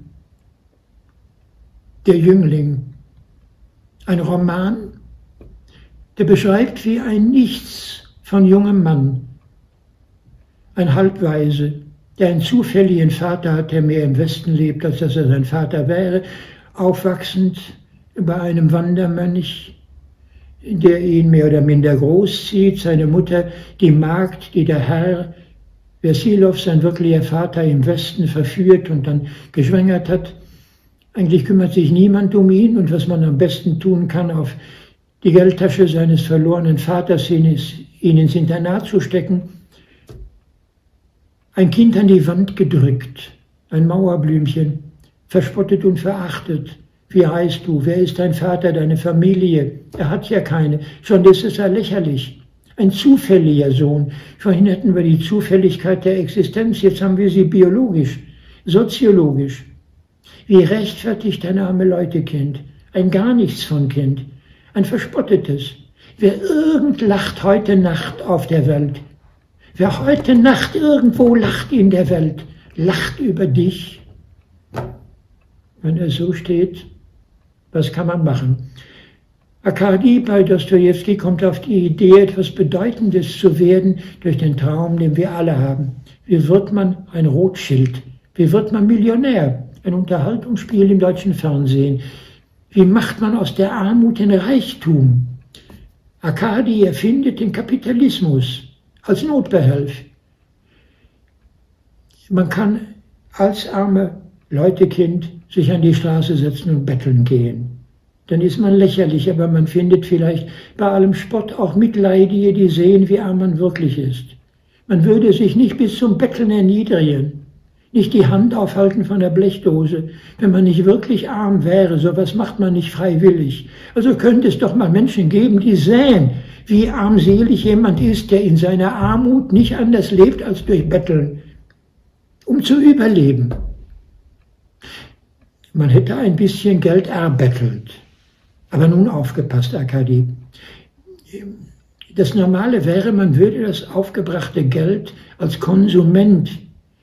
der Jüngling, ein Roman, der beschreibt, wie ein Nichts von jungem Mann, ein Halbweise, der einen zufälligen Vater hat, der mehr im Westen lebt, als dass er sein Vater wäre, aufwachsend bei einem Wandermönch, der ihn mehr oder minder großzieht, seine Mutter, die Magd, die der Herr Versilov, sein wirklicher Vater, im Westen verführt und dann geschwängert hat. Eigentlich kümmert sich niemand um ihn und was man am besten tun kann, auf die Geldtasche seines verlorenen Vaters hin ist, ihn ins Internat zu stecken. Ein Kind an die Wand gedrückt, ein Mauerblümchen, verspottet und verachtet. Wie heißt du? Wer ist dein Vater, deine Familie? Er hat ja keine. Schon das ist ja lächerlich. Ein zufälliger Sohn. Vorhin hatten wir die Zufälligkeit der Existenz, jetzt haben wir sie biologisch, soziologisch. Wie rechtfertigt ein arme Leute-Kind, ein gar nichts von Kind, ein verspottetes. Wer irgend lacht heute Nacht auf der Welt, wer heute Nacht irgendwo lacht in der Welt, lacht über dich. Wenn er so steht, was kann man machen? Arkadi bei Dostojewski kommt auf die Idee, etwas Bedeutendes zu werden durch den Traum, den wir alle haben. Wie wird man ein Rothschild? Wie wird man Millionär? Ein Unterhaltungsspiel im deutschen Fernsehen. Wie macht man aus der Armut den Reichtum? Arkadi erfindet den Kapitalismus als Notbehelf. Man kann als arme Leutekind sich an die Straße setzen und betteln gehen. Dann ist man lächerlich, aber man findet vielleicht bei allem Spott auch Mitleidige, die sehen, wie arm man wirklich ist. Man würde sich nicht bis zum Betteln erniedrigen, nicht die Hand aufhalten von der Blechdose, wenn man nicht wirklich arm wäre. Sowas macht man nicht freiwillig. Also könnte es doch mal Menschen geben, die sehen, wie armselig jemand ist, der in seiner Armut nicht anders lebt als durch Betteln, um zu überleben. Man hätte ein bisschen Geld erbettelt. Aber nun aufgepasst, Arkadi. Das Normale wäre, man würde das aufgebrachte Geld als Konsument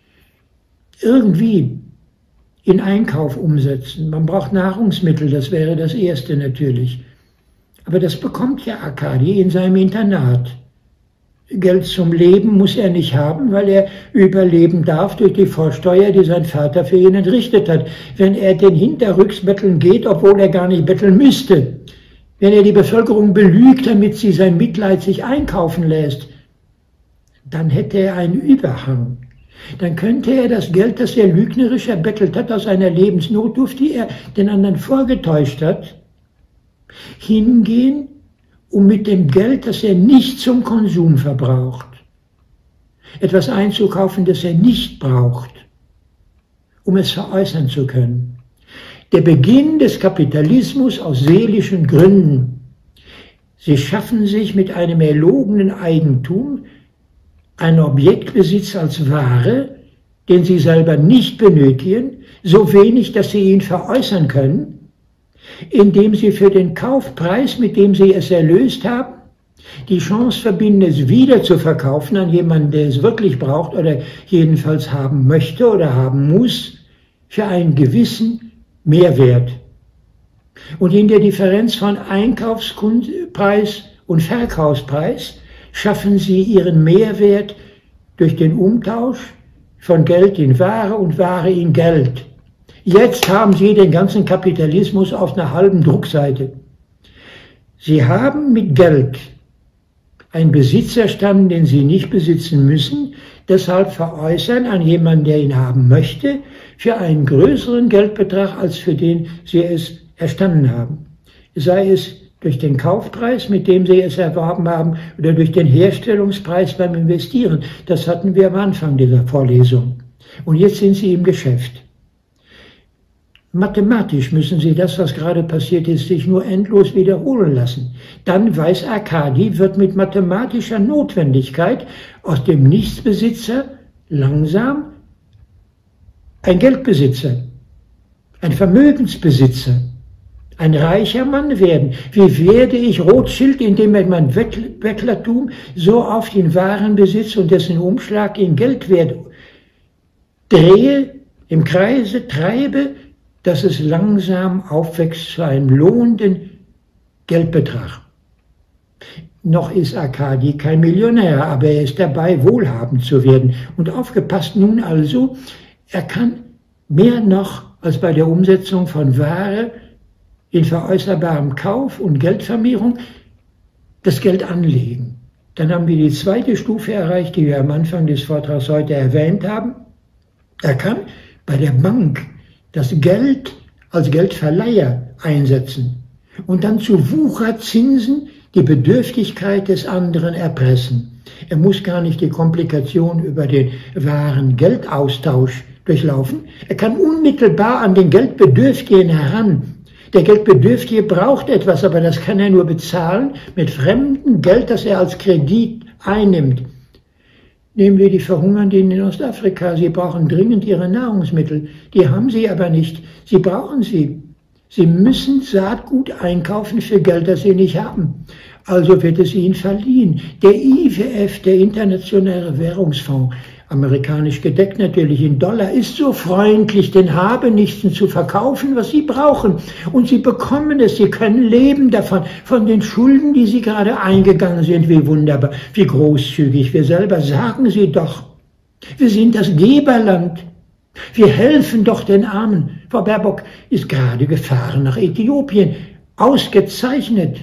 irgendwie in Einkauf umsetzen. Man braucht Nahrungsmittel, das wäre das Erste natürlich. Aber das bekommt ja Arkadi in seinem Internat. Geld zum Leben muss er nicht haben, weil er überleben darf durch die Vorsteuer, die sein Vater für ihn entrichtet hat. Wenn er den hinterrücks betteln geht, obwohl er gar nicht betteln müsste, wenn er die Bevölkerung belügt, damit sie sein Mitleid sich einkaufen lässt, dann hätte er einen Überhang. Dann könnte er das Geld, das er lügnerisch erbettelt hat aus einer Lebensnotdurft, die er den anderen vorgetäuscht hat, hingehen, um mit dem Geld, das er nicht zum Konsum verbraucht, etwas einzukaufen, das er nicht braucht, um es veräußern zu können. Der Beginn des Kapitalismus aus seelischen Gründen. Sie schaffen sich mit einem erlogenen Eigentum einen Objektbesitz als Ware, den sie selber nicht benötigen, so wenig, dass sie ihn veräußern können, indem sie für den Kaufpreis, mit dem sie es erlöst haben, die Chance verbinden, es wieder zu verkaufen an jemanden, der es wirklich braucht oder jedenfalls haben möchte oder haben muss, für einen gewissen Mehrwert. Und in der Differenz von Einkaufspreis und Verkaufspreis schaffen sie ihren Mehrwert durch den Umtausch von Geld in Ware und Ware in Geld. Jetzt haben sie den ganzen Kapitalismus auf einer halben Druckseite. Sie haben mit Geld einen Besitz erstanden, den sie nicht besitzen müssen, deshalb veräußern an jemanden, der ihn haben möchte, für einen größeren Geldbetrag, als für den sie es erstanden haben. Sei es durch den Kaufpreis, mit dem sie es erworben haben, oder durch den Herstellungspreis beim Investieren. Das hatten wir am Anfang dieser Vorlesung. Und jetzt sind sie im Geschäft. Mathematisch müssen sie das, was gerade passiert ist, sich nur endlos wiederholen lassen. Dann weiß Arkadi, wird mit mathematischer Notwendigkeit aus dem Nichtsbesitzer langsam ein Geldbesitzer, ein Vermögensbesitzer, ein reicher Mann werden. Wie werde ich Rothschild, indem ich mein Bettlertum so auf den Warenbesitz und dessen Umschlag in Geldwert drehe, im Kreise treibe, dass es langsam aufwächst zu einem lohnenden Geldbetrag. Noch ist Arkadi kein Millionär, aber er ist dabei, wohlhabend zu werden. Und aufgepasst nun also, er kann mehr noch als bei der Umsetzung von Ware in veräußerbarem Kauf und Geldvermehrung das Geld anlegen. Dann haben wir die zweite Stufe erreicht, die wir am Anfang des Vortrags heute erwähnt haben. Er kann bei der Bank das Geld als Geldverleiher einsetzen und dann zu Wucherzinsen die Bedürftigkeit des anderen erpressen. Er muss gar nicht die Komplikation über den wahren Geldaustausch durchlaufen. Er kann unmittelbar an den Geldbedürftigen heran. Der Geldbedürftige braucht etwas, aber das kann er nur bezahlen mit fremdem Geld, das er als Kredit einnimmt. Nehmen wir die Verhungernden in Ostafrika. Sie brauchen dringend ihre Nahrungsmittel. Die haben sie aber nicht. Sie brauchen sie. Sie müssen Saatgut einkaufen für Geld, das sie nicht haben. Also wird es ihnen verliehen. Der IWF, der Internationale Währungsfonds, amerikanisch gedeckt natürlich in Dollar, ist so freundlich, den Habenichtsen zu verkaufen, was sie brauchen. Und sie bekommen es, sie können leben davon, von den Schulden, die sie gerade eingegangen sind. Wie wunderbar, wie großzügig. Wir selber, sagen sie doch, wir sind das Geberland. Wir helfen doch den Armen. Frau Baerbock ist gerade gefahren nach Äthiopien. Ausgezeichnet.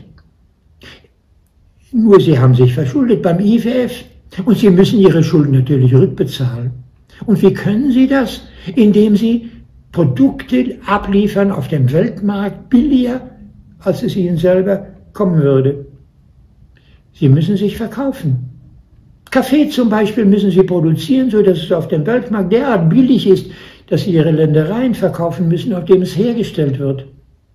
Nur sie haben sich verschuldet beim IWF. Und sie müssen ihre Schulden natürlich rückbezahlen. Und wie können sie das? Indem sie Produkte abliefern auf dem Weltmarkt billiger, als es ihnen selber kommen würde. Sie müssen sich verkaufen. Kaffee zum Beispiel müssen sie produzieren, sodass es auf dem Weltmarkt derart billig ist, dass sie ihre Ländereien verkaufen müssen, auf dem es hergestellt wird.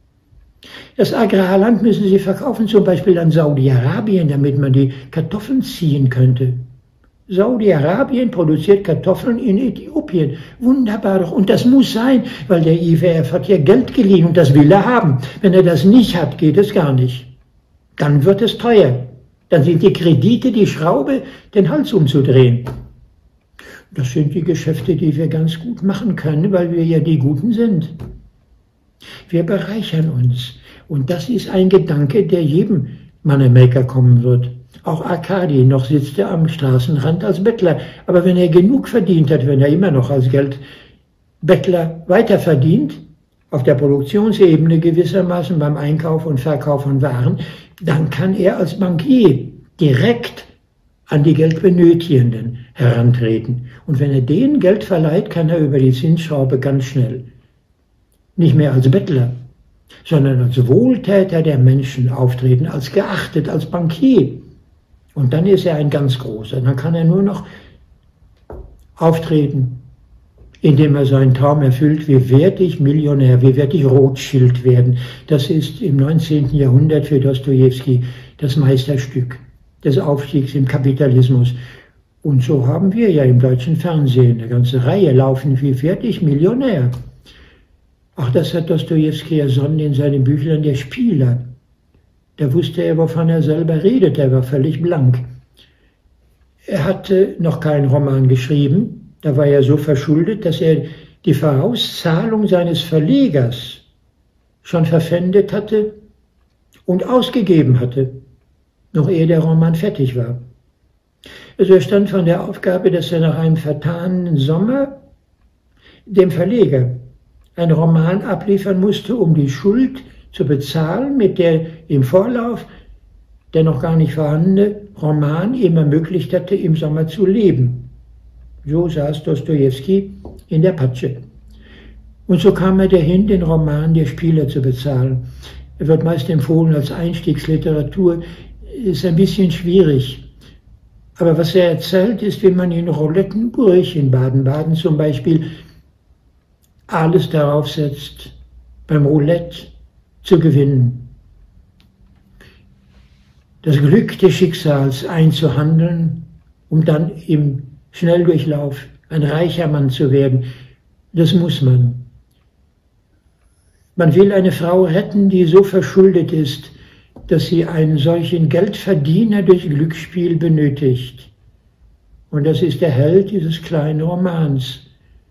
Das Agrarland müssen sie verkaufen, zum Beispiel an Saudi-Arabien, damit man die Kartoffeln ziehen könnte. Saudi-Arabien produziert Kartoffeln in Äthiopien. Wunderbar doch. Und das muss sein, weil der IWF hat ja Geld geliehen und das will er haben. Wenn er das nicht hat, geht es gar nicht. Dann wird es teuer. Dann sind die Kredite die Schraube, den Hals umzudrehen. Das sind die Geschäfte, die wir ganz gut machen können, weil wir ja die Guten sind. Wir bereichern uns. Und das ist ein Gedanke, der jedem Moneymaker kommen wird. Auch Arkadi, noch sitzt er am Straßenrand als Bettler. Aber wenn er genug verdient hat, wenn er immer noch als Geldbettler weiter verdient, auf der Produktionsebene gewissermaßen beim Einkauf und Verkauf von Waren, dann kann er als Bankier direkt an die Geldbenötigenden herantreten. Und wenn er denen Geld verleiht, kann er über die Zinsschraube ganz schnell, nicht mehr als Bettler, sondern als Wohltäter der Menschen auftreten, als geachtet, als Bankier. Und dann ist er ein ganz großer. Dann kann er nur noch auftreten, indem er seinen Traum erfüllt, wie werde ich Millionär, wie werde ich Rothschild werden. Das ist im 19. Jahrhundert für Dostojewski das Meisterstück des Aufstiegs im Kapitalismus. Und so haben wir ja im deutschen Fernsehen eine ganze Reihe laufen, wie werde ich Millionär. Auch das hat Dostojewski ersonnen in seinen Büchern Der Spieler. Da wusste er, wovon er selber redet, er war völlig blank. Er hatte noch keinen Roman geschrieben. Da war er so verschuldet, dass er die Vorauszahlung seines Verlegers schon verpfändet hatte und ausgegeben hatte, noch ehe der Roman fertig war. Also er stand vor der Aufgabe, dass er nach einem vertanen Sommer dem Verleger einen Roman abliefern musste, um die Schuld zu bezahlen, mit der im Vorlauf der noch gar nicht vorhandene Roman ihm ermöglicht hatte, im Sommer zu leben. So saß Dostojewski in der Patsche. Und so kam er dahin, den Roman Der Spieler zu bezahlen. Er wird meist empfohlen als Einstiegsliteratur, ist ein bisschen schwierig. Aber was er erzählt, ist, wie man in Roulettenburg in Baden-Baden zum Beispiel alles darauf setzt, beim Roulette zu gewinnen. Das Glück des Schicksals einzuhandeln, um dann im Schnelldurchlauf ein reicher Mann zu werden, das muss man. Man will eine Frau retten, die so verschuldet ist, dass sie einen solchen Geldverdiener durch Glücksspiel benötigt. Und das ist der Held dieses kleinen Romans.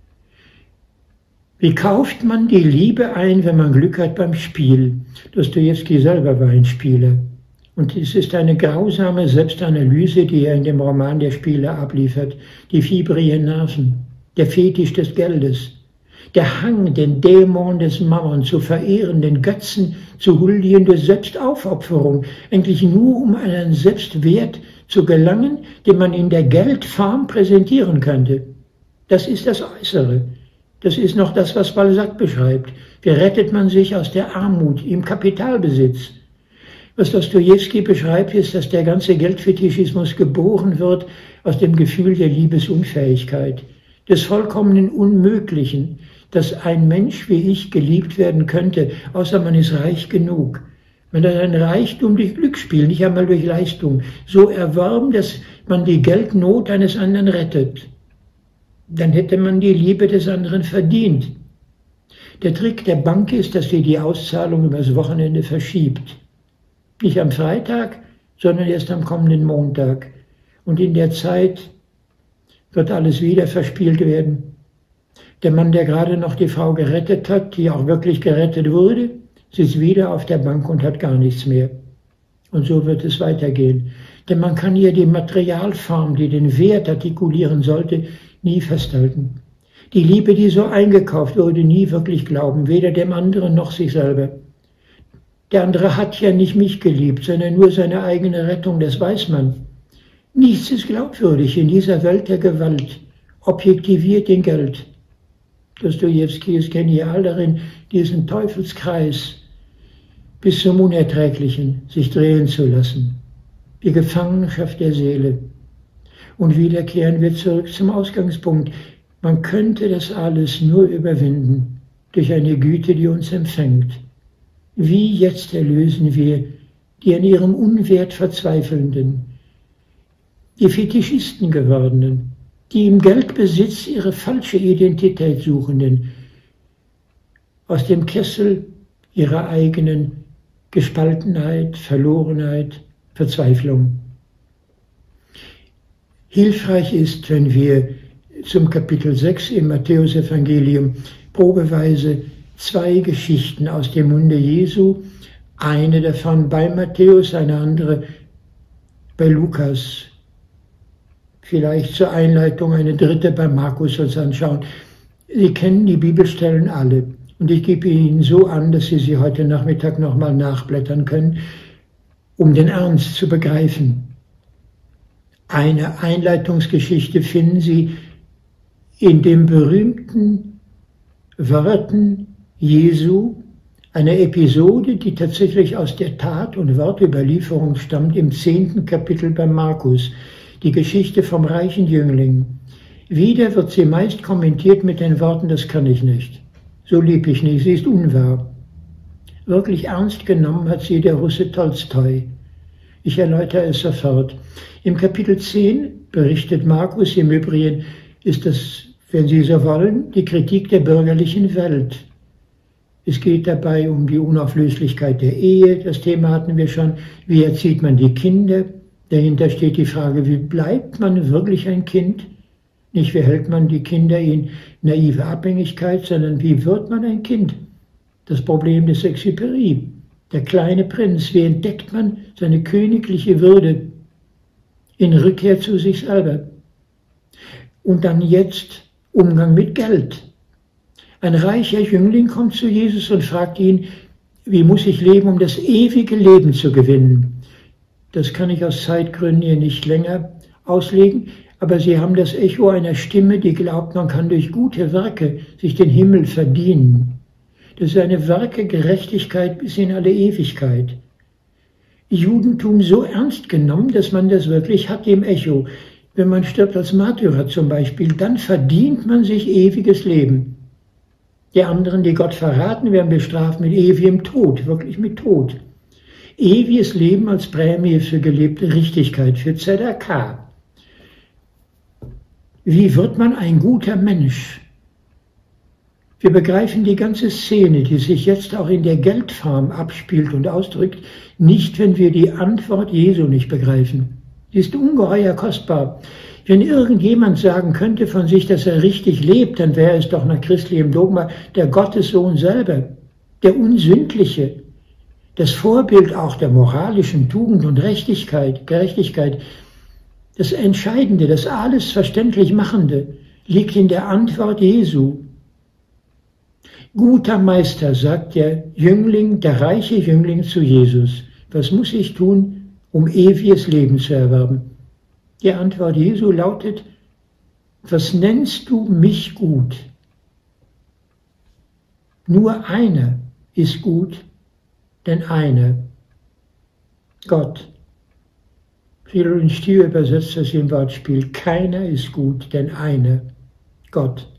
Wie kauft man die Liebe ein, wenn man Glück hat beim Spiel? Dostojewski selber war ein Spieler. Und es ist eine grausame Selbstanalyse, die er in dem Roman Der Spieler abliefert. Die fiebrigen Nerven, der Fetisch des Geldes, der Hang, den Dämon des Mammon zu verehren, den Götzen zu huldigen durch Selbstaufopferung, eigentlich nur um einen Selbstwert zu gelangen, den man in der Geldform präsentieren könnte. Das ist das Äußere. Das ist noch das, was Balzac beschreibt. Wie rettet man sich aus der Armut im Kapitalbesitz? Was Dostojewski beschreibt, ist, dass der ganze Geldfetischismus geboren wird aus dem Gefühl der Liebesunfähigkeit, des vollkommenen Unmöglichen, dass ein Mensch wie ich geliebt werden könnte, außer man ist reich genug. Man hat ein Reichtum durch Glücksspiel, nicht einmal durch Leistung, so erworben, dass man die Geldnot eines anderen rettet. Dann hätte man die Liebe des anderen verdient. Der Trick der Bank ist, dass sie die Auszahlung übers Wochenende verschiebt. Nicht am Freitag, sondern erst am kommenden Montag. Und in der Zeit wird alles wieder verspielt werden. Der Mann, der gerade noch die Frau gerettet hat, die auch wirklich gerettet wurde, sitzt wieder auf der Bank und hat gar nichts mehr. Und so wird es weitergehen. Denn man kann hier die Materialform, die den Wert artikulieren sollte, nie festhalten. Die Liebe, die so eingekauft wurde, nie wirklich glauben, weder dem anderen noch sich selber. Der andere hat ja nicht mich geliebt, sondern nur seine eigene Rettung, das weiß man. Nichts ist glaubwürdig in dieser Welt der Gewalt, objektiviert in Geld. Dostojewski ist genial darin, diesen Teufelskreis bis zum Unerträglichen sich drehen zu lassen. Die Gefangenschaft der Seele. Und wieder kehren wir zurück zum Ausgangspunkt. Man könnte das alles nur überwinden durch eine Güte, die uns empfängt. Wie jetzt erlösen wir die an ihrem Unwert Verzweifelnden, die Fetischisten gewordenen, die im Geldbesitz ihre falsche Identität suchenden, aus dem Kessel ihrer eigenen Gespaltenheit, Verlorenheit, Verzweiflung. Hilfreich ist, wenn wir zum Kapitel 6 im Matthäusevangelium probeweise 2 Geschichten aus dem Munde Jesu, eine davon bei Matthäus, eine andere bei Lukas, vielleicht zur Einleitung eine dritte bei Markus uns anschauen. Sie kennen die Bibelstellen alle und ich gebe Ihnen so an, dass Sie sie heute Nachmittag nochmal nachblättern können, um den Ernst zu begreifen. Eine Einleitungsgeschichte finden Sie in den berühmten Worten Jesu, eine Episode, die tatsächlich aus der Tat- und Wortüberlieferung stammt, im 10. Kapitel bei Markus, die Geschichte vom reichen Jüngling. Wieder wird sie meist kommentiert mit den Worten, das kann ich nicht, so lieb ich nicht, sie ist unwahr. Wirklich ernst genommen hat sie der Russe Tolstoi. Ich erläutere es sofort. Im Kapitel 10 berichtet Markus, im Übrigen ist das, wenn Sie so wollen, die Kritik der bürgerlichen Welt. Es geht dabei um die Unauflöslichkeit der Ehe, das Thema hatten wir schon. Wie erzieht man die Kinder? Dahinter steht die Frage, wie bleibt man wirklich ein Kind? Nicht wie hält man die Kinder in naive Abhängigkeit, sondern wie wird man ein Kind? Das Problem des Exupéry, der kleine Prinz, wie entdeckt man seine königliche Würde in Rückkehr zu sich selber? Und dann jetzt Umgang mit Geld. Ein reicher Jüngling kommt zu Jesus und fragt ihn, wie muss ich leben, um das ewige Leben zu gewinnen? Das kann ich aus Zeitgründen hier nicht länger auslegen, aber Sie haben das Echo einer Stimme, die glaubt, man kann durch gute Werke sich den Himmel verdienen. Das ist eine Werke-Gerechtigkeit bis in alle Ewigkeit. Judentum so ernst genommen, dass man das wirklich hat im Echo. Wenn man stirbt als Märtyrer zum Beispiel, dann verdient man sich ewiges Leben. Die anderen, die Gott verraten, werden bestraft mit ewigem Tod, wirklich mit Tod. Ewiges Leben als Prämie für gelebte Richtigkeit, für Tzedakah. Wie wird man ein guter Mensch? Wir begreifen die ganze Szene, die sich jetzt auch in der Geldfarm abspielt und ausdrückt, nicht, wenn wir die Antwort Jesu nicht begreifen. Sie ist ungeheuer kostbar. Wenn irgendjemand sagen könnte von sich, dass er richtig lebt, dann wäre es doch nach christlichem Dogma der Gottessohn selber, der Unsündliche, das Vorbild auch der moralischen Tugend und Gerechtigkeit. Das Entscheidende, das alles verständlich Machende, liegt in der Antwort Jesu. Guter Meister, sagt der Jüngling, der reiche Jüngling zu Jesus, was muss ich tun, um ewiges Leben zu erwerben? Die Antwort Jesu lautet, was nennst du mich gut? Nur einer ist gut, denn einer, Gott. Friedrich Stier übersetzt das im Wortspiel, keiner ist gut, denn einer, Gott.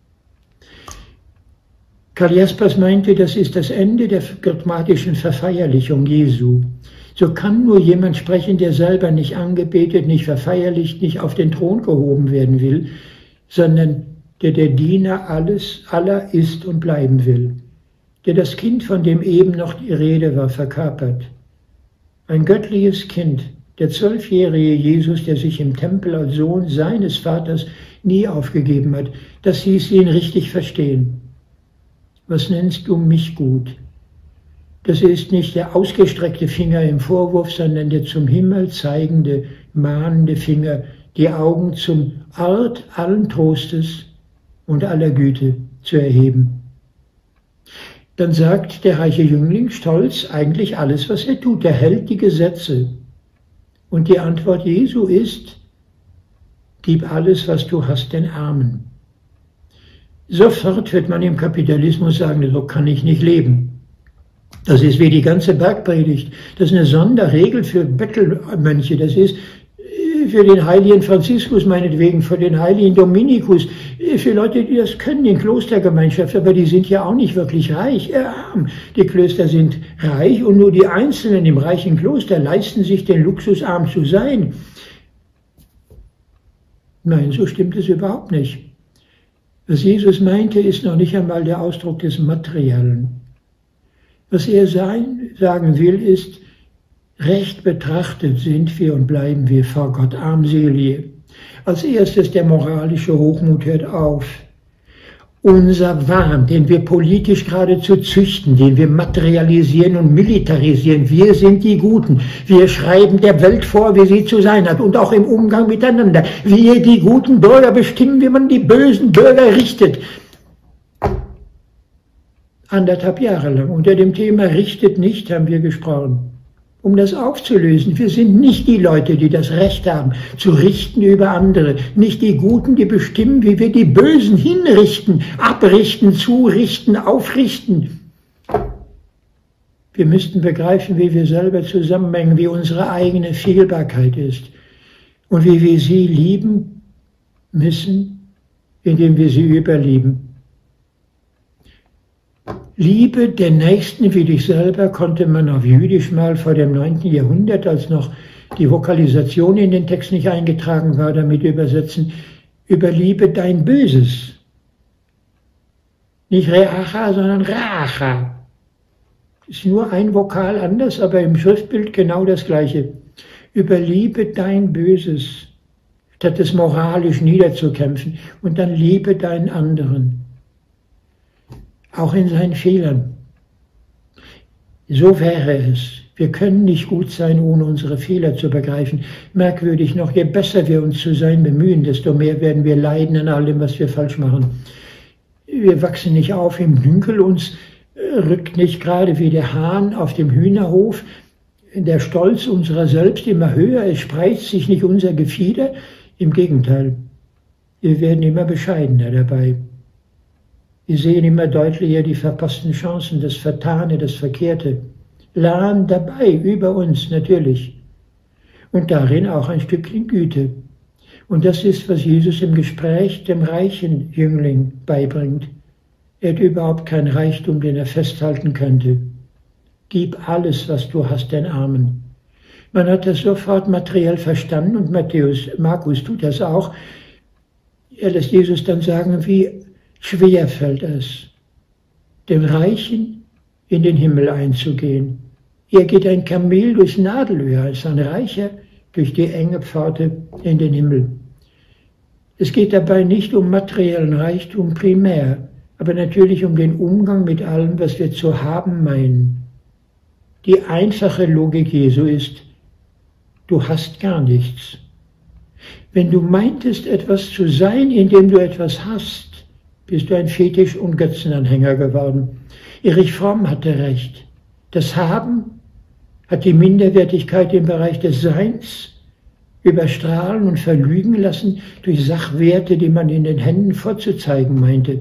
Karl Jaspers meinte, das ist das Ende der dogmatischen Verfeierlichung Jesu. So kann nur jemand sprechen, der selber nicht angebetet, nicht verfeierlicht, nicht auf den Thron gehoben werden will, sondern der Diener aller ist und bleiben will, der das Kind, von dem eben noch die Rede war, verkörpert. Ein göttliches Kind, der 12-jährige Jesus, der sich im Tempel als Sohn seines Vaters nie aufgegeben hat, das hieß ihn richtig verstehen. Was nennst du mich gut? Das ist nicht der ausgestreckte Finger im Vorwurf, sondern der zum Himmel zeigende, mahnende Finger, die Augen zum Ort allen Trostes und aller Güte zu erheben. Dann sagt der reiche Jüngling stolz eigentlich alles, was er tut. Er hält die Gesetze. Und die Antwort Jesu ist, Gib alles, was du hast, den Armen. Sofort wird man im Kapitalismus sagen, so kann ich nicht leben. Das ist wie die ganze Bergpredigt. Das ist eine Sonderregel für Bettelmönche. Das ist für den heiligen Franziskus meinetwegen, für den heiligen Dominikus, für Leute, die das können in Klostergemeinschaft, aber die sind ja auch nicht wirklich reich, arm. Die Klöster sind reich und nur die Einzelnen im reichen Kloster leisten sich den Luxus, arm zu sein. Nein, so stimmt es überhaupt nicht. Was Jesus meinte, ist noch nicht einmal der Ausdruck des Materiellen. Was er sagen will, ist, recht betrachtet sind wir und bleiben wir vor Gott armselige. Als erstes der moralische Hochmut hört auf. Unser Wahn, den wir politisch geradezu züchten, den wir materialisieren und militarisieren, wir sind die Guten. Wir schreiben der Welt vor, wie sie zu sein hat und auch im Umgang miteinander. Wir, die guten Bürger, bestimmen, wie man die bösen Bürger richtet. 1,5 Jahre lang unter dem Thema Richtet nicht haben wir gesprochen. Um das aufzulösen, wir sind nicht die Leute, die das Recht haben, zu richten über andere. Nicht die Guten, die bestimmen, wie wir die Bösen hinrichten, abrichten, zurichten, aufrichten. Wir müssten begreifen, wie wir selber zusammenhängen, wie unsere eigene Fehlbarkeit ist und wie wir sie lieben müssen, indem wir sie überlieben. Liebe den Nächsten wie dich selber konnte man auf Jüdisch mal vor dem 9. Jahrhundert, als noch die Vokalisation in den Text nicht eingetragen war, damit übersetzen, überliebe dein Böses. Nicht Reacha, sondern Racha. Ist nur ein Vokal anders, aber im Schriftbild genau das Gleiche. Überliebe dein Böses, statt es moralisch niederzukämpfen, und dann liebe deinen anderen. Auch in seinen Fehlern. So wäre es. Wir können nicht gut sein, ohne unsere Fehler zu begreifen. Merkwürdig noch, je besser wir uns zu sein bemühen, desto mehr werden wir leiden an allem, was wir falsch machen. Wir wachsen nicht auf im Dünkel, uns rückt nicht gerade wie der Hahn auf dem Hühnerhof der Stolz unserer selbst immer höher, es spreizt sich nicht unser Gefieder. Im Gegenteil, wir werden immer bescheidener dabei. Wir sehen immer deutlicher die verpassten Chancen, das Vertane, das Verkehrte. Lahm dabei, über uns natürlich. Und darin auch ein Stückchen Güte. Und das ist, was Jesus im Gespräch dem reichen Jüngling beibringt. Er hat überhaupt keinen Reichtum, den er festhalten könnte. Gib alles, was du hast, den Armen. Man hat das sofort materiell verstanden und Markus tut das auch. Er lässt Jesus dann sagen, wie schwer fällt es, dem Reichen in den Himmel einzugehen. Er geht ein Kamel durchs Nadelöhr, als ein Reicher durch die enge Pforte in den Himmel. Es geht dabei nicht um materiellen Reichtum primär, aber natürlich um den Umgang mit allem, was wir zu haben meinen. Die einfache Logik Jesu ist, du hast gar nichts. Wenn du meintest, etwas zu sein, indem du etwas hast, bist du ein Fetisch- und Götzenanhänger geworden. Erich Fromm hatte recht. Das Haben hat die Minderwertigkeit im Bereich des Seins überstrahlen und verlügen lassen durch Sachwerte, die man in den Händen vorzuzeigen meinte.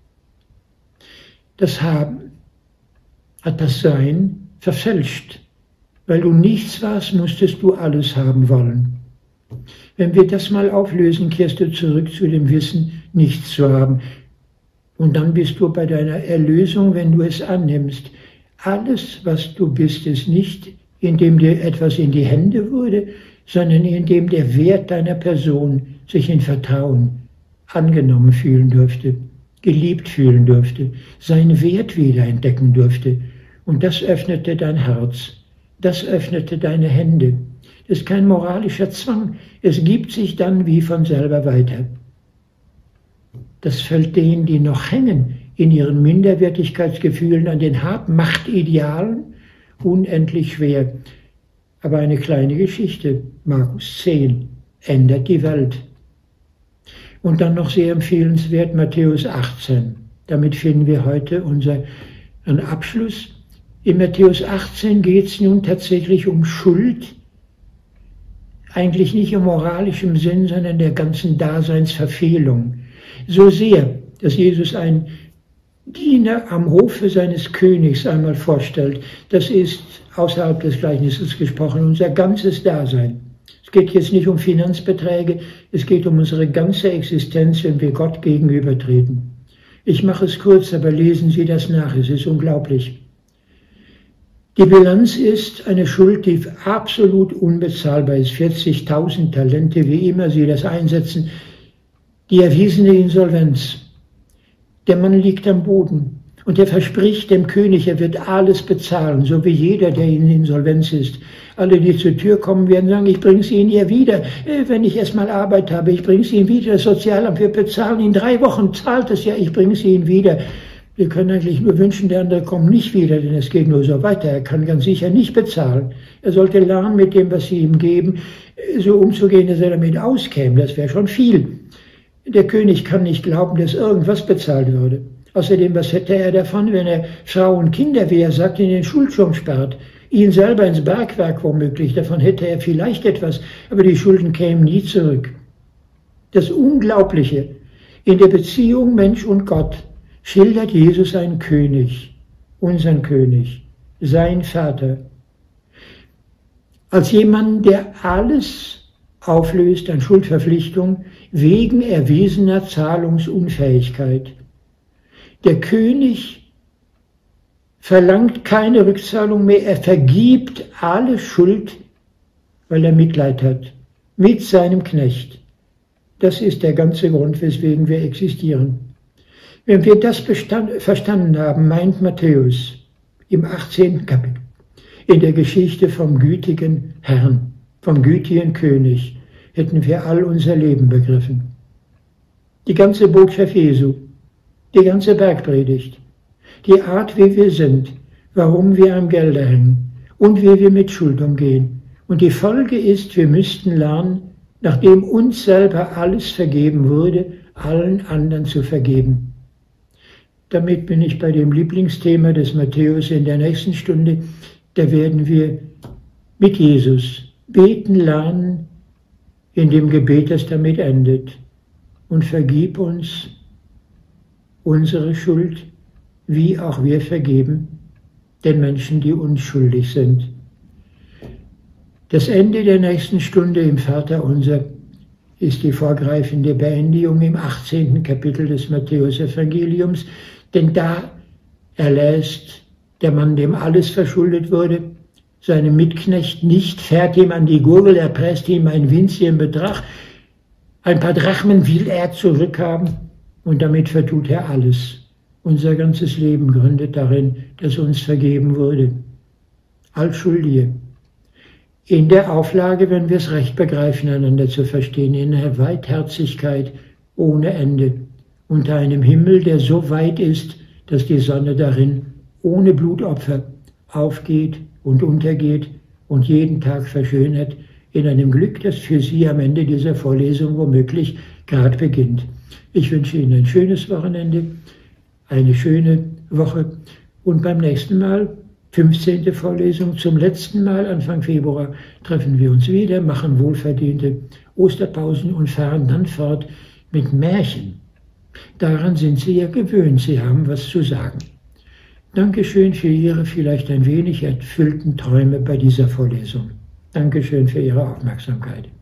Das Haben hat das Sein verfälscht. Weil du nichts warst, musstest du alles haben wollen. Wenn wir das mal auflösen, kehrst du zurück zu dem Wissen, nichts zu haben. Und dann bist du bei deiner Erlösung, wenn du es annimmst. Alles, was du bist, ist nicht, indem dir etwas in die Hände wurde, sondern indem der Wert deiner Person sich in Vertrauen angenommen fühlen durfte, geliebt fühlen durfte, seinen Wert wiederentdecken durfte. Und das öffnete dein Herz, das öffnete deine Hände. Das ist kein moralischer Zwang, es gibt sich dann wie von selber weiter. Das fällt denen, die noch hängen in ihren Minderwertigkeitsgefühlen an den Hab-Macht-Idealen, unendlich schwer. Aber eine kleine Geschichte, Markus 10, ändert die Welt. Und dann noch sehr empfehlenswert Matthäus 18. Damit finden wir heute unseren Abschluss. In Matthäus 18 geht es nun tatsächlich um Schuld, eigentlich nicht im moralischen Sinn, sondern der ganzen Daseinsverfehlung. So sehr, dass Jesus einen Diener am Hofe seines Königs einmal vorstellt. Das ist außerhalb des Gleichnisses gesprochen unser ganzes Dasein. Es geht jetzt nicht um Finanzbeträge, es geht um unsere ganze Existenz, wenn wir Gott gegenübertreten. Ich mache es kurz, aber lesen Sie das nach, es ist unglaublich. Die Bilanz ist eine Schuld, die absolut unbezahlbar ist. 40.000 Talente, wie immer Sie das einsetzen. Die erwiesene Insolvenz. Der Mann liegt am Boden und er verspricht dem König, er wird alles bezahlen, so wie jeder, der in Insolvenz ist. Alle, die zur Tür kommen, werden sagen, ich bringe es Ihnen ja wieder, wenn ich erstmal Arbeit habe, ich bringe es Ihnen wieder, das Sozialamt, wir bezahlen in 3 Wochen, zahlt es ja, ich bringe es Ihnen wieder. Wir können eigentlich nur wünschen, der andere kommt nicht wieder, denn es geht nur so weiter. Er kann ganz sicher nicht bezahlen. Er sollte lernen, mit dem, was Sie ihm geben, so umzugehen, dass er damit auskäme. Das wäre schon viel. Der König kann nicht glauben, dass irgendwas bezahlt würde. Außerdem, was hätte er davon, wenn er Frau und Kinder, wie er sagt, in den Schuldschirm sperrt? Ihn selber ins Bergwerk womöglich. Davon hätte er vielleicht etwas, aber die Schulden kämen nie zurück. Das Unglaubliche in der Beziehung Mensch und Gott schildert Jesus einen König, unseren König, sein Vater, als jemand, der alles auflöst an Schuldverpflichtung wegen erwiesener Zahlungsunfähigkeit. Der König verlangt keine Rückzahlung mehr, er vergibt alle Schuld, weil er Mitleid hat, mit seinem Knecht. Das ist der ganze Grund, weswegen wir existieren. Wenn wir das verstanden haben, meint Matthäus im 18. Kapitel, in der Geschichte vom gütigen Herrn, vom gütigen König, hätten wir all unser Leben begriffen. Die ganze Botschaft Jesu, die ganze Bergpredigt, die Art, wie wir sind, warum wir am Gelde hängen und wie wir mit Schuld umgehen. Und die Folge ist, wir müssten lernen, nachdem uns selber alles vergeben wurde, allen anderen zu vergeben. Damit bin ich bei dem Lieblingsthema des Matthäus in der nächsten Stunde. Da werden wir mit Jesus beten lernen, in dem Gebet, das damit endet. Und vergib uns unsere Schuld, wie auch wir vergeben den Menschen, die uns schuldig sind. Das Ende der nächsten Stunde im Vaterunser ist die vorgreifende Beendigung im 18. Kapitel des Matthäus-Evangeliums, denn da erlässt der Mann, dem alles verschuldet wurde, seinem Mitknecht nicht, fährt ihm an die Gurgel, erpresst ihm einen winzigen Betrag, ein paar Drachmen will er zurückhaben und damit vertut er alles. Unser ganzes Leben gründet darin, dass uns vergeben wurde. Als Schuldige. In der Auflage, wenn wir es recht begreifen, einander zu verstehen, in einer Weitherzigkeit ohne Ende, unter einem Himmel, der so weit ist, dass die Sonne darin ohne Blutopfer aufgeht und untergeht und jeden Tag verschönert, in einem Glück, das für Sie am Ende dieser Vorlesung womöglich gerade beginnt. Ich wünsche Ihnen ein schönes Wochenende, eine schöne Woche und beim nächsten Mal, 15. Vorlesung, zum letzten Mal Anfang Februar, treffen wir uns wieder, machen wohlverdiente Osterpausen und fahren dann fort mit Märchen. Daran sind Sie ja gewöhnt, Sie haben was zu sagen. Dankeschön für Ihre vielleicht ein wenig erfüllten Träume bei dieser Vorlesung. Dankeschön für Ihre Aufmerksamkeit.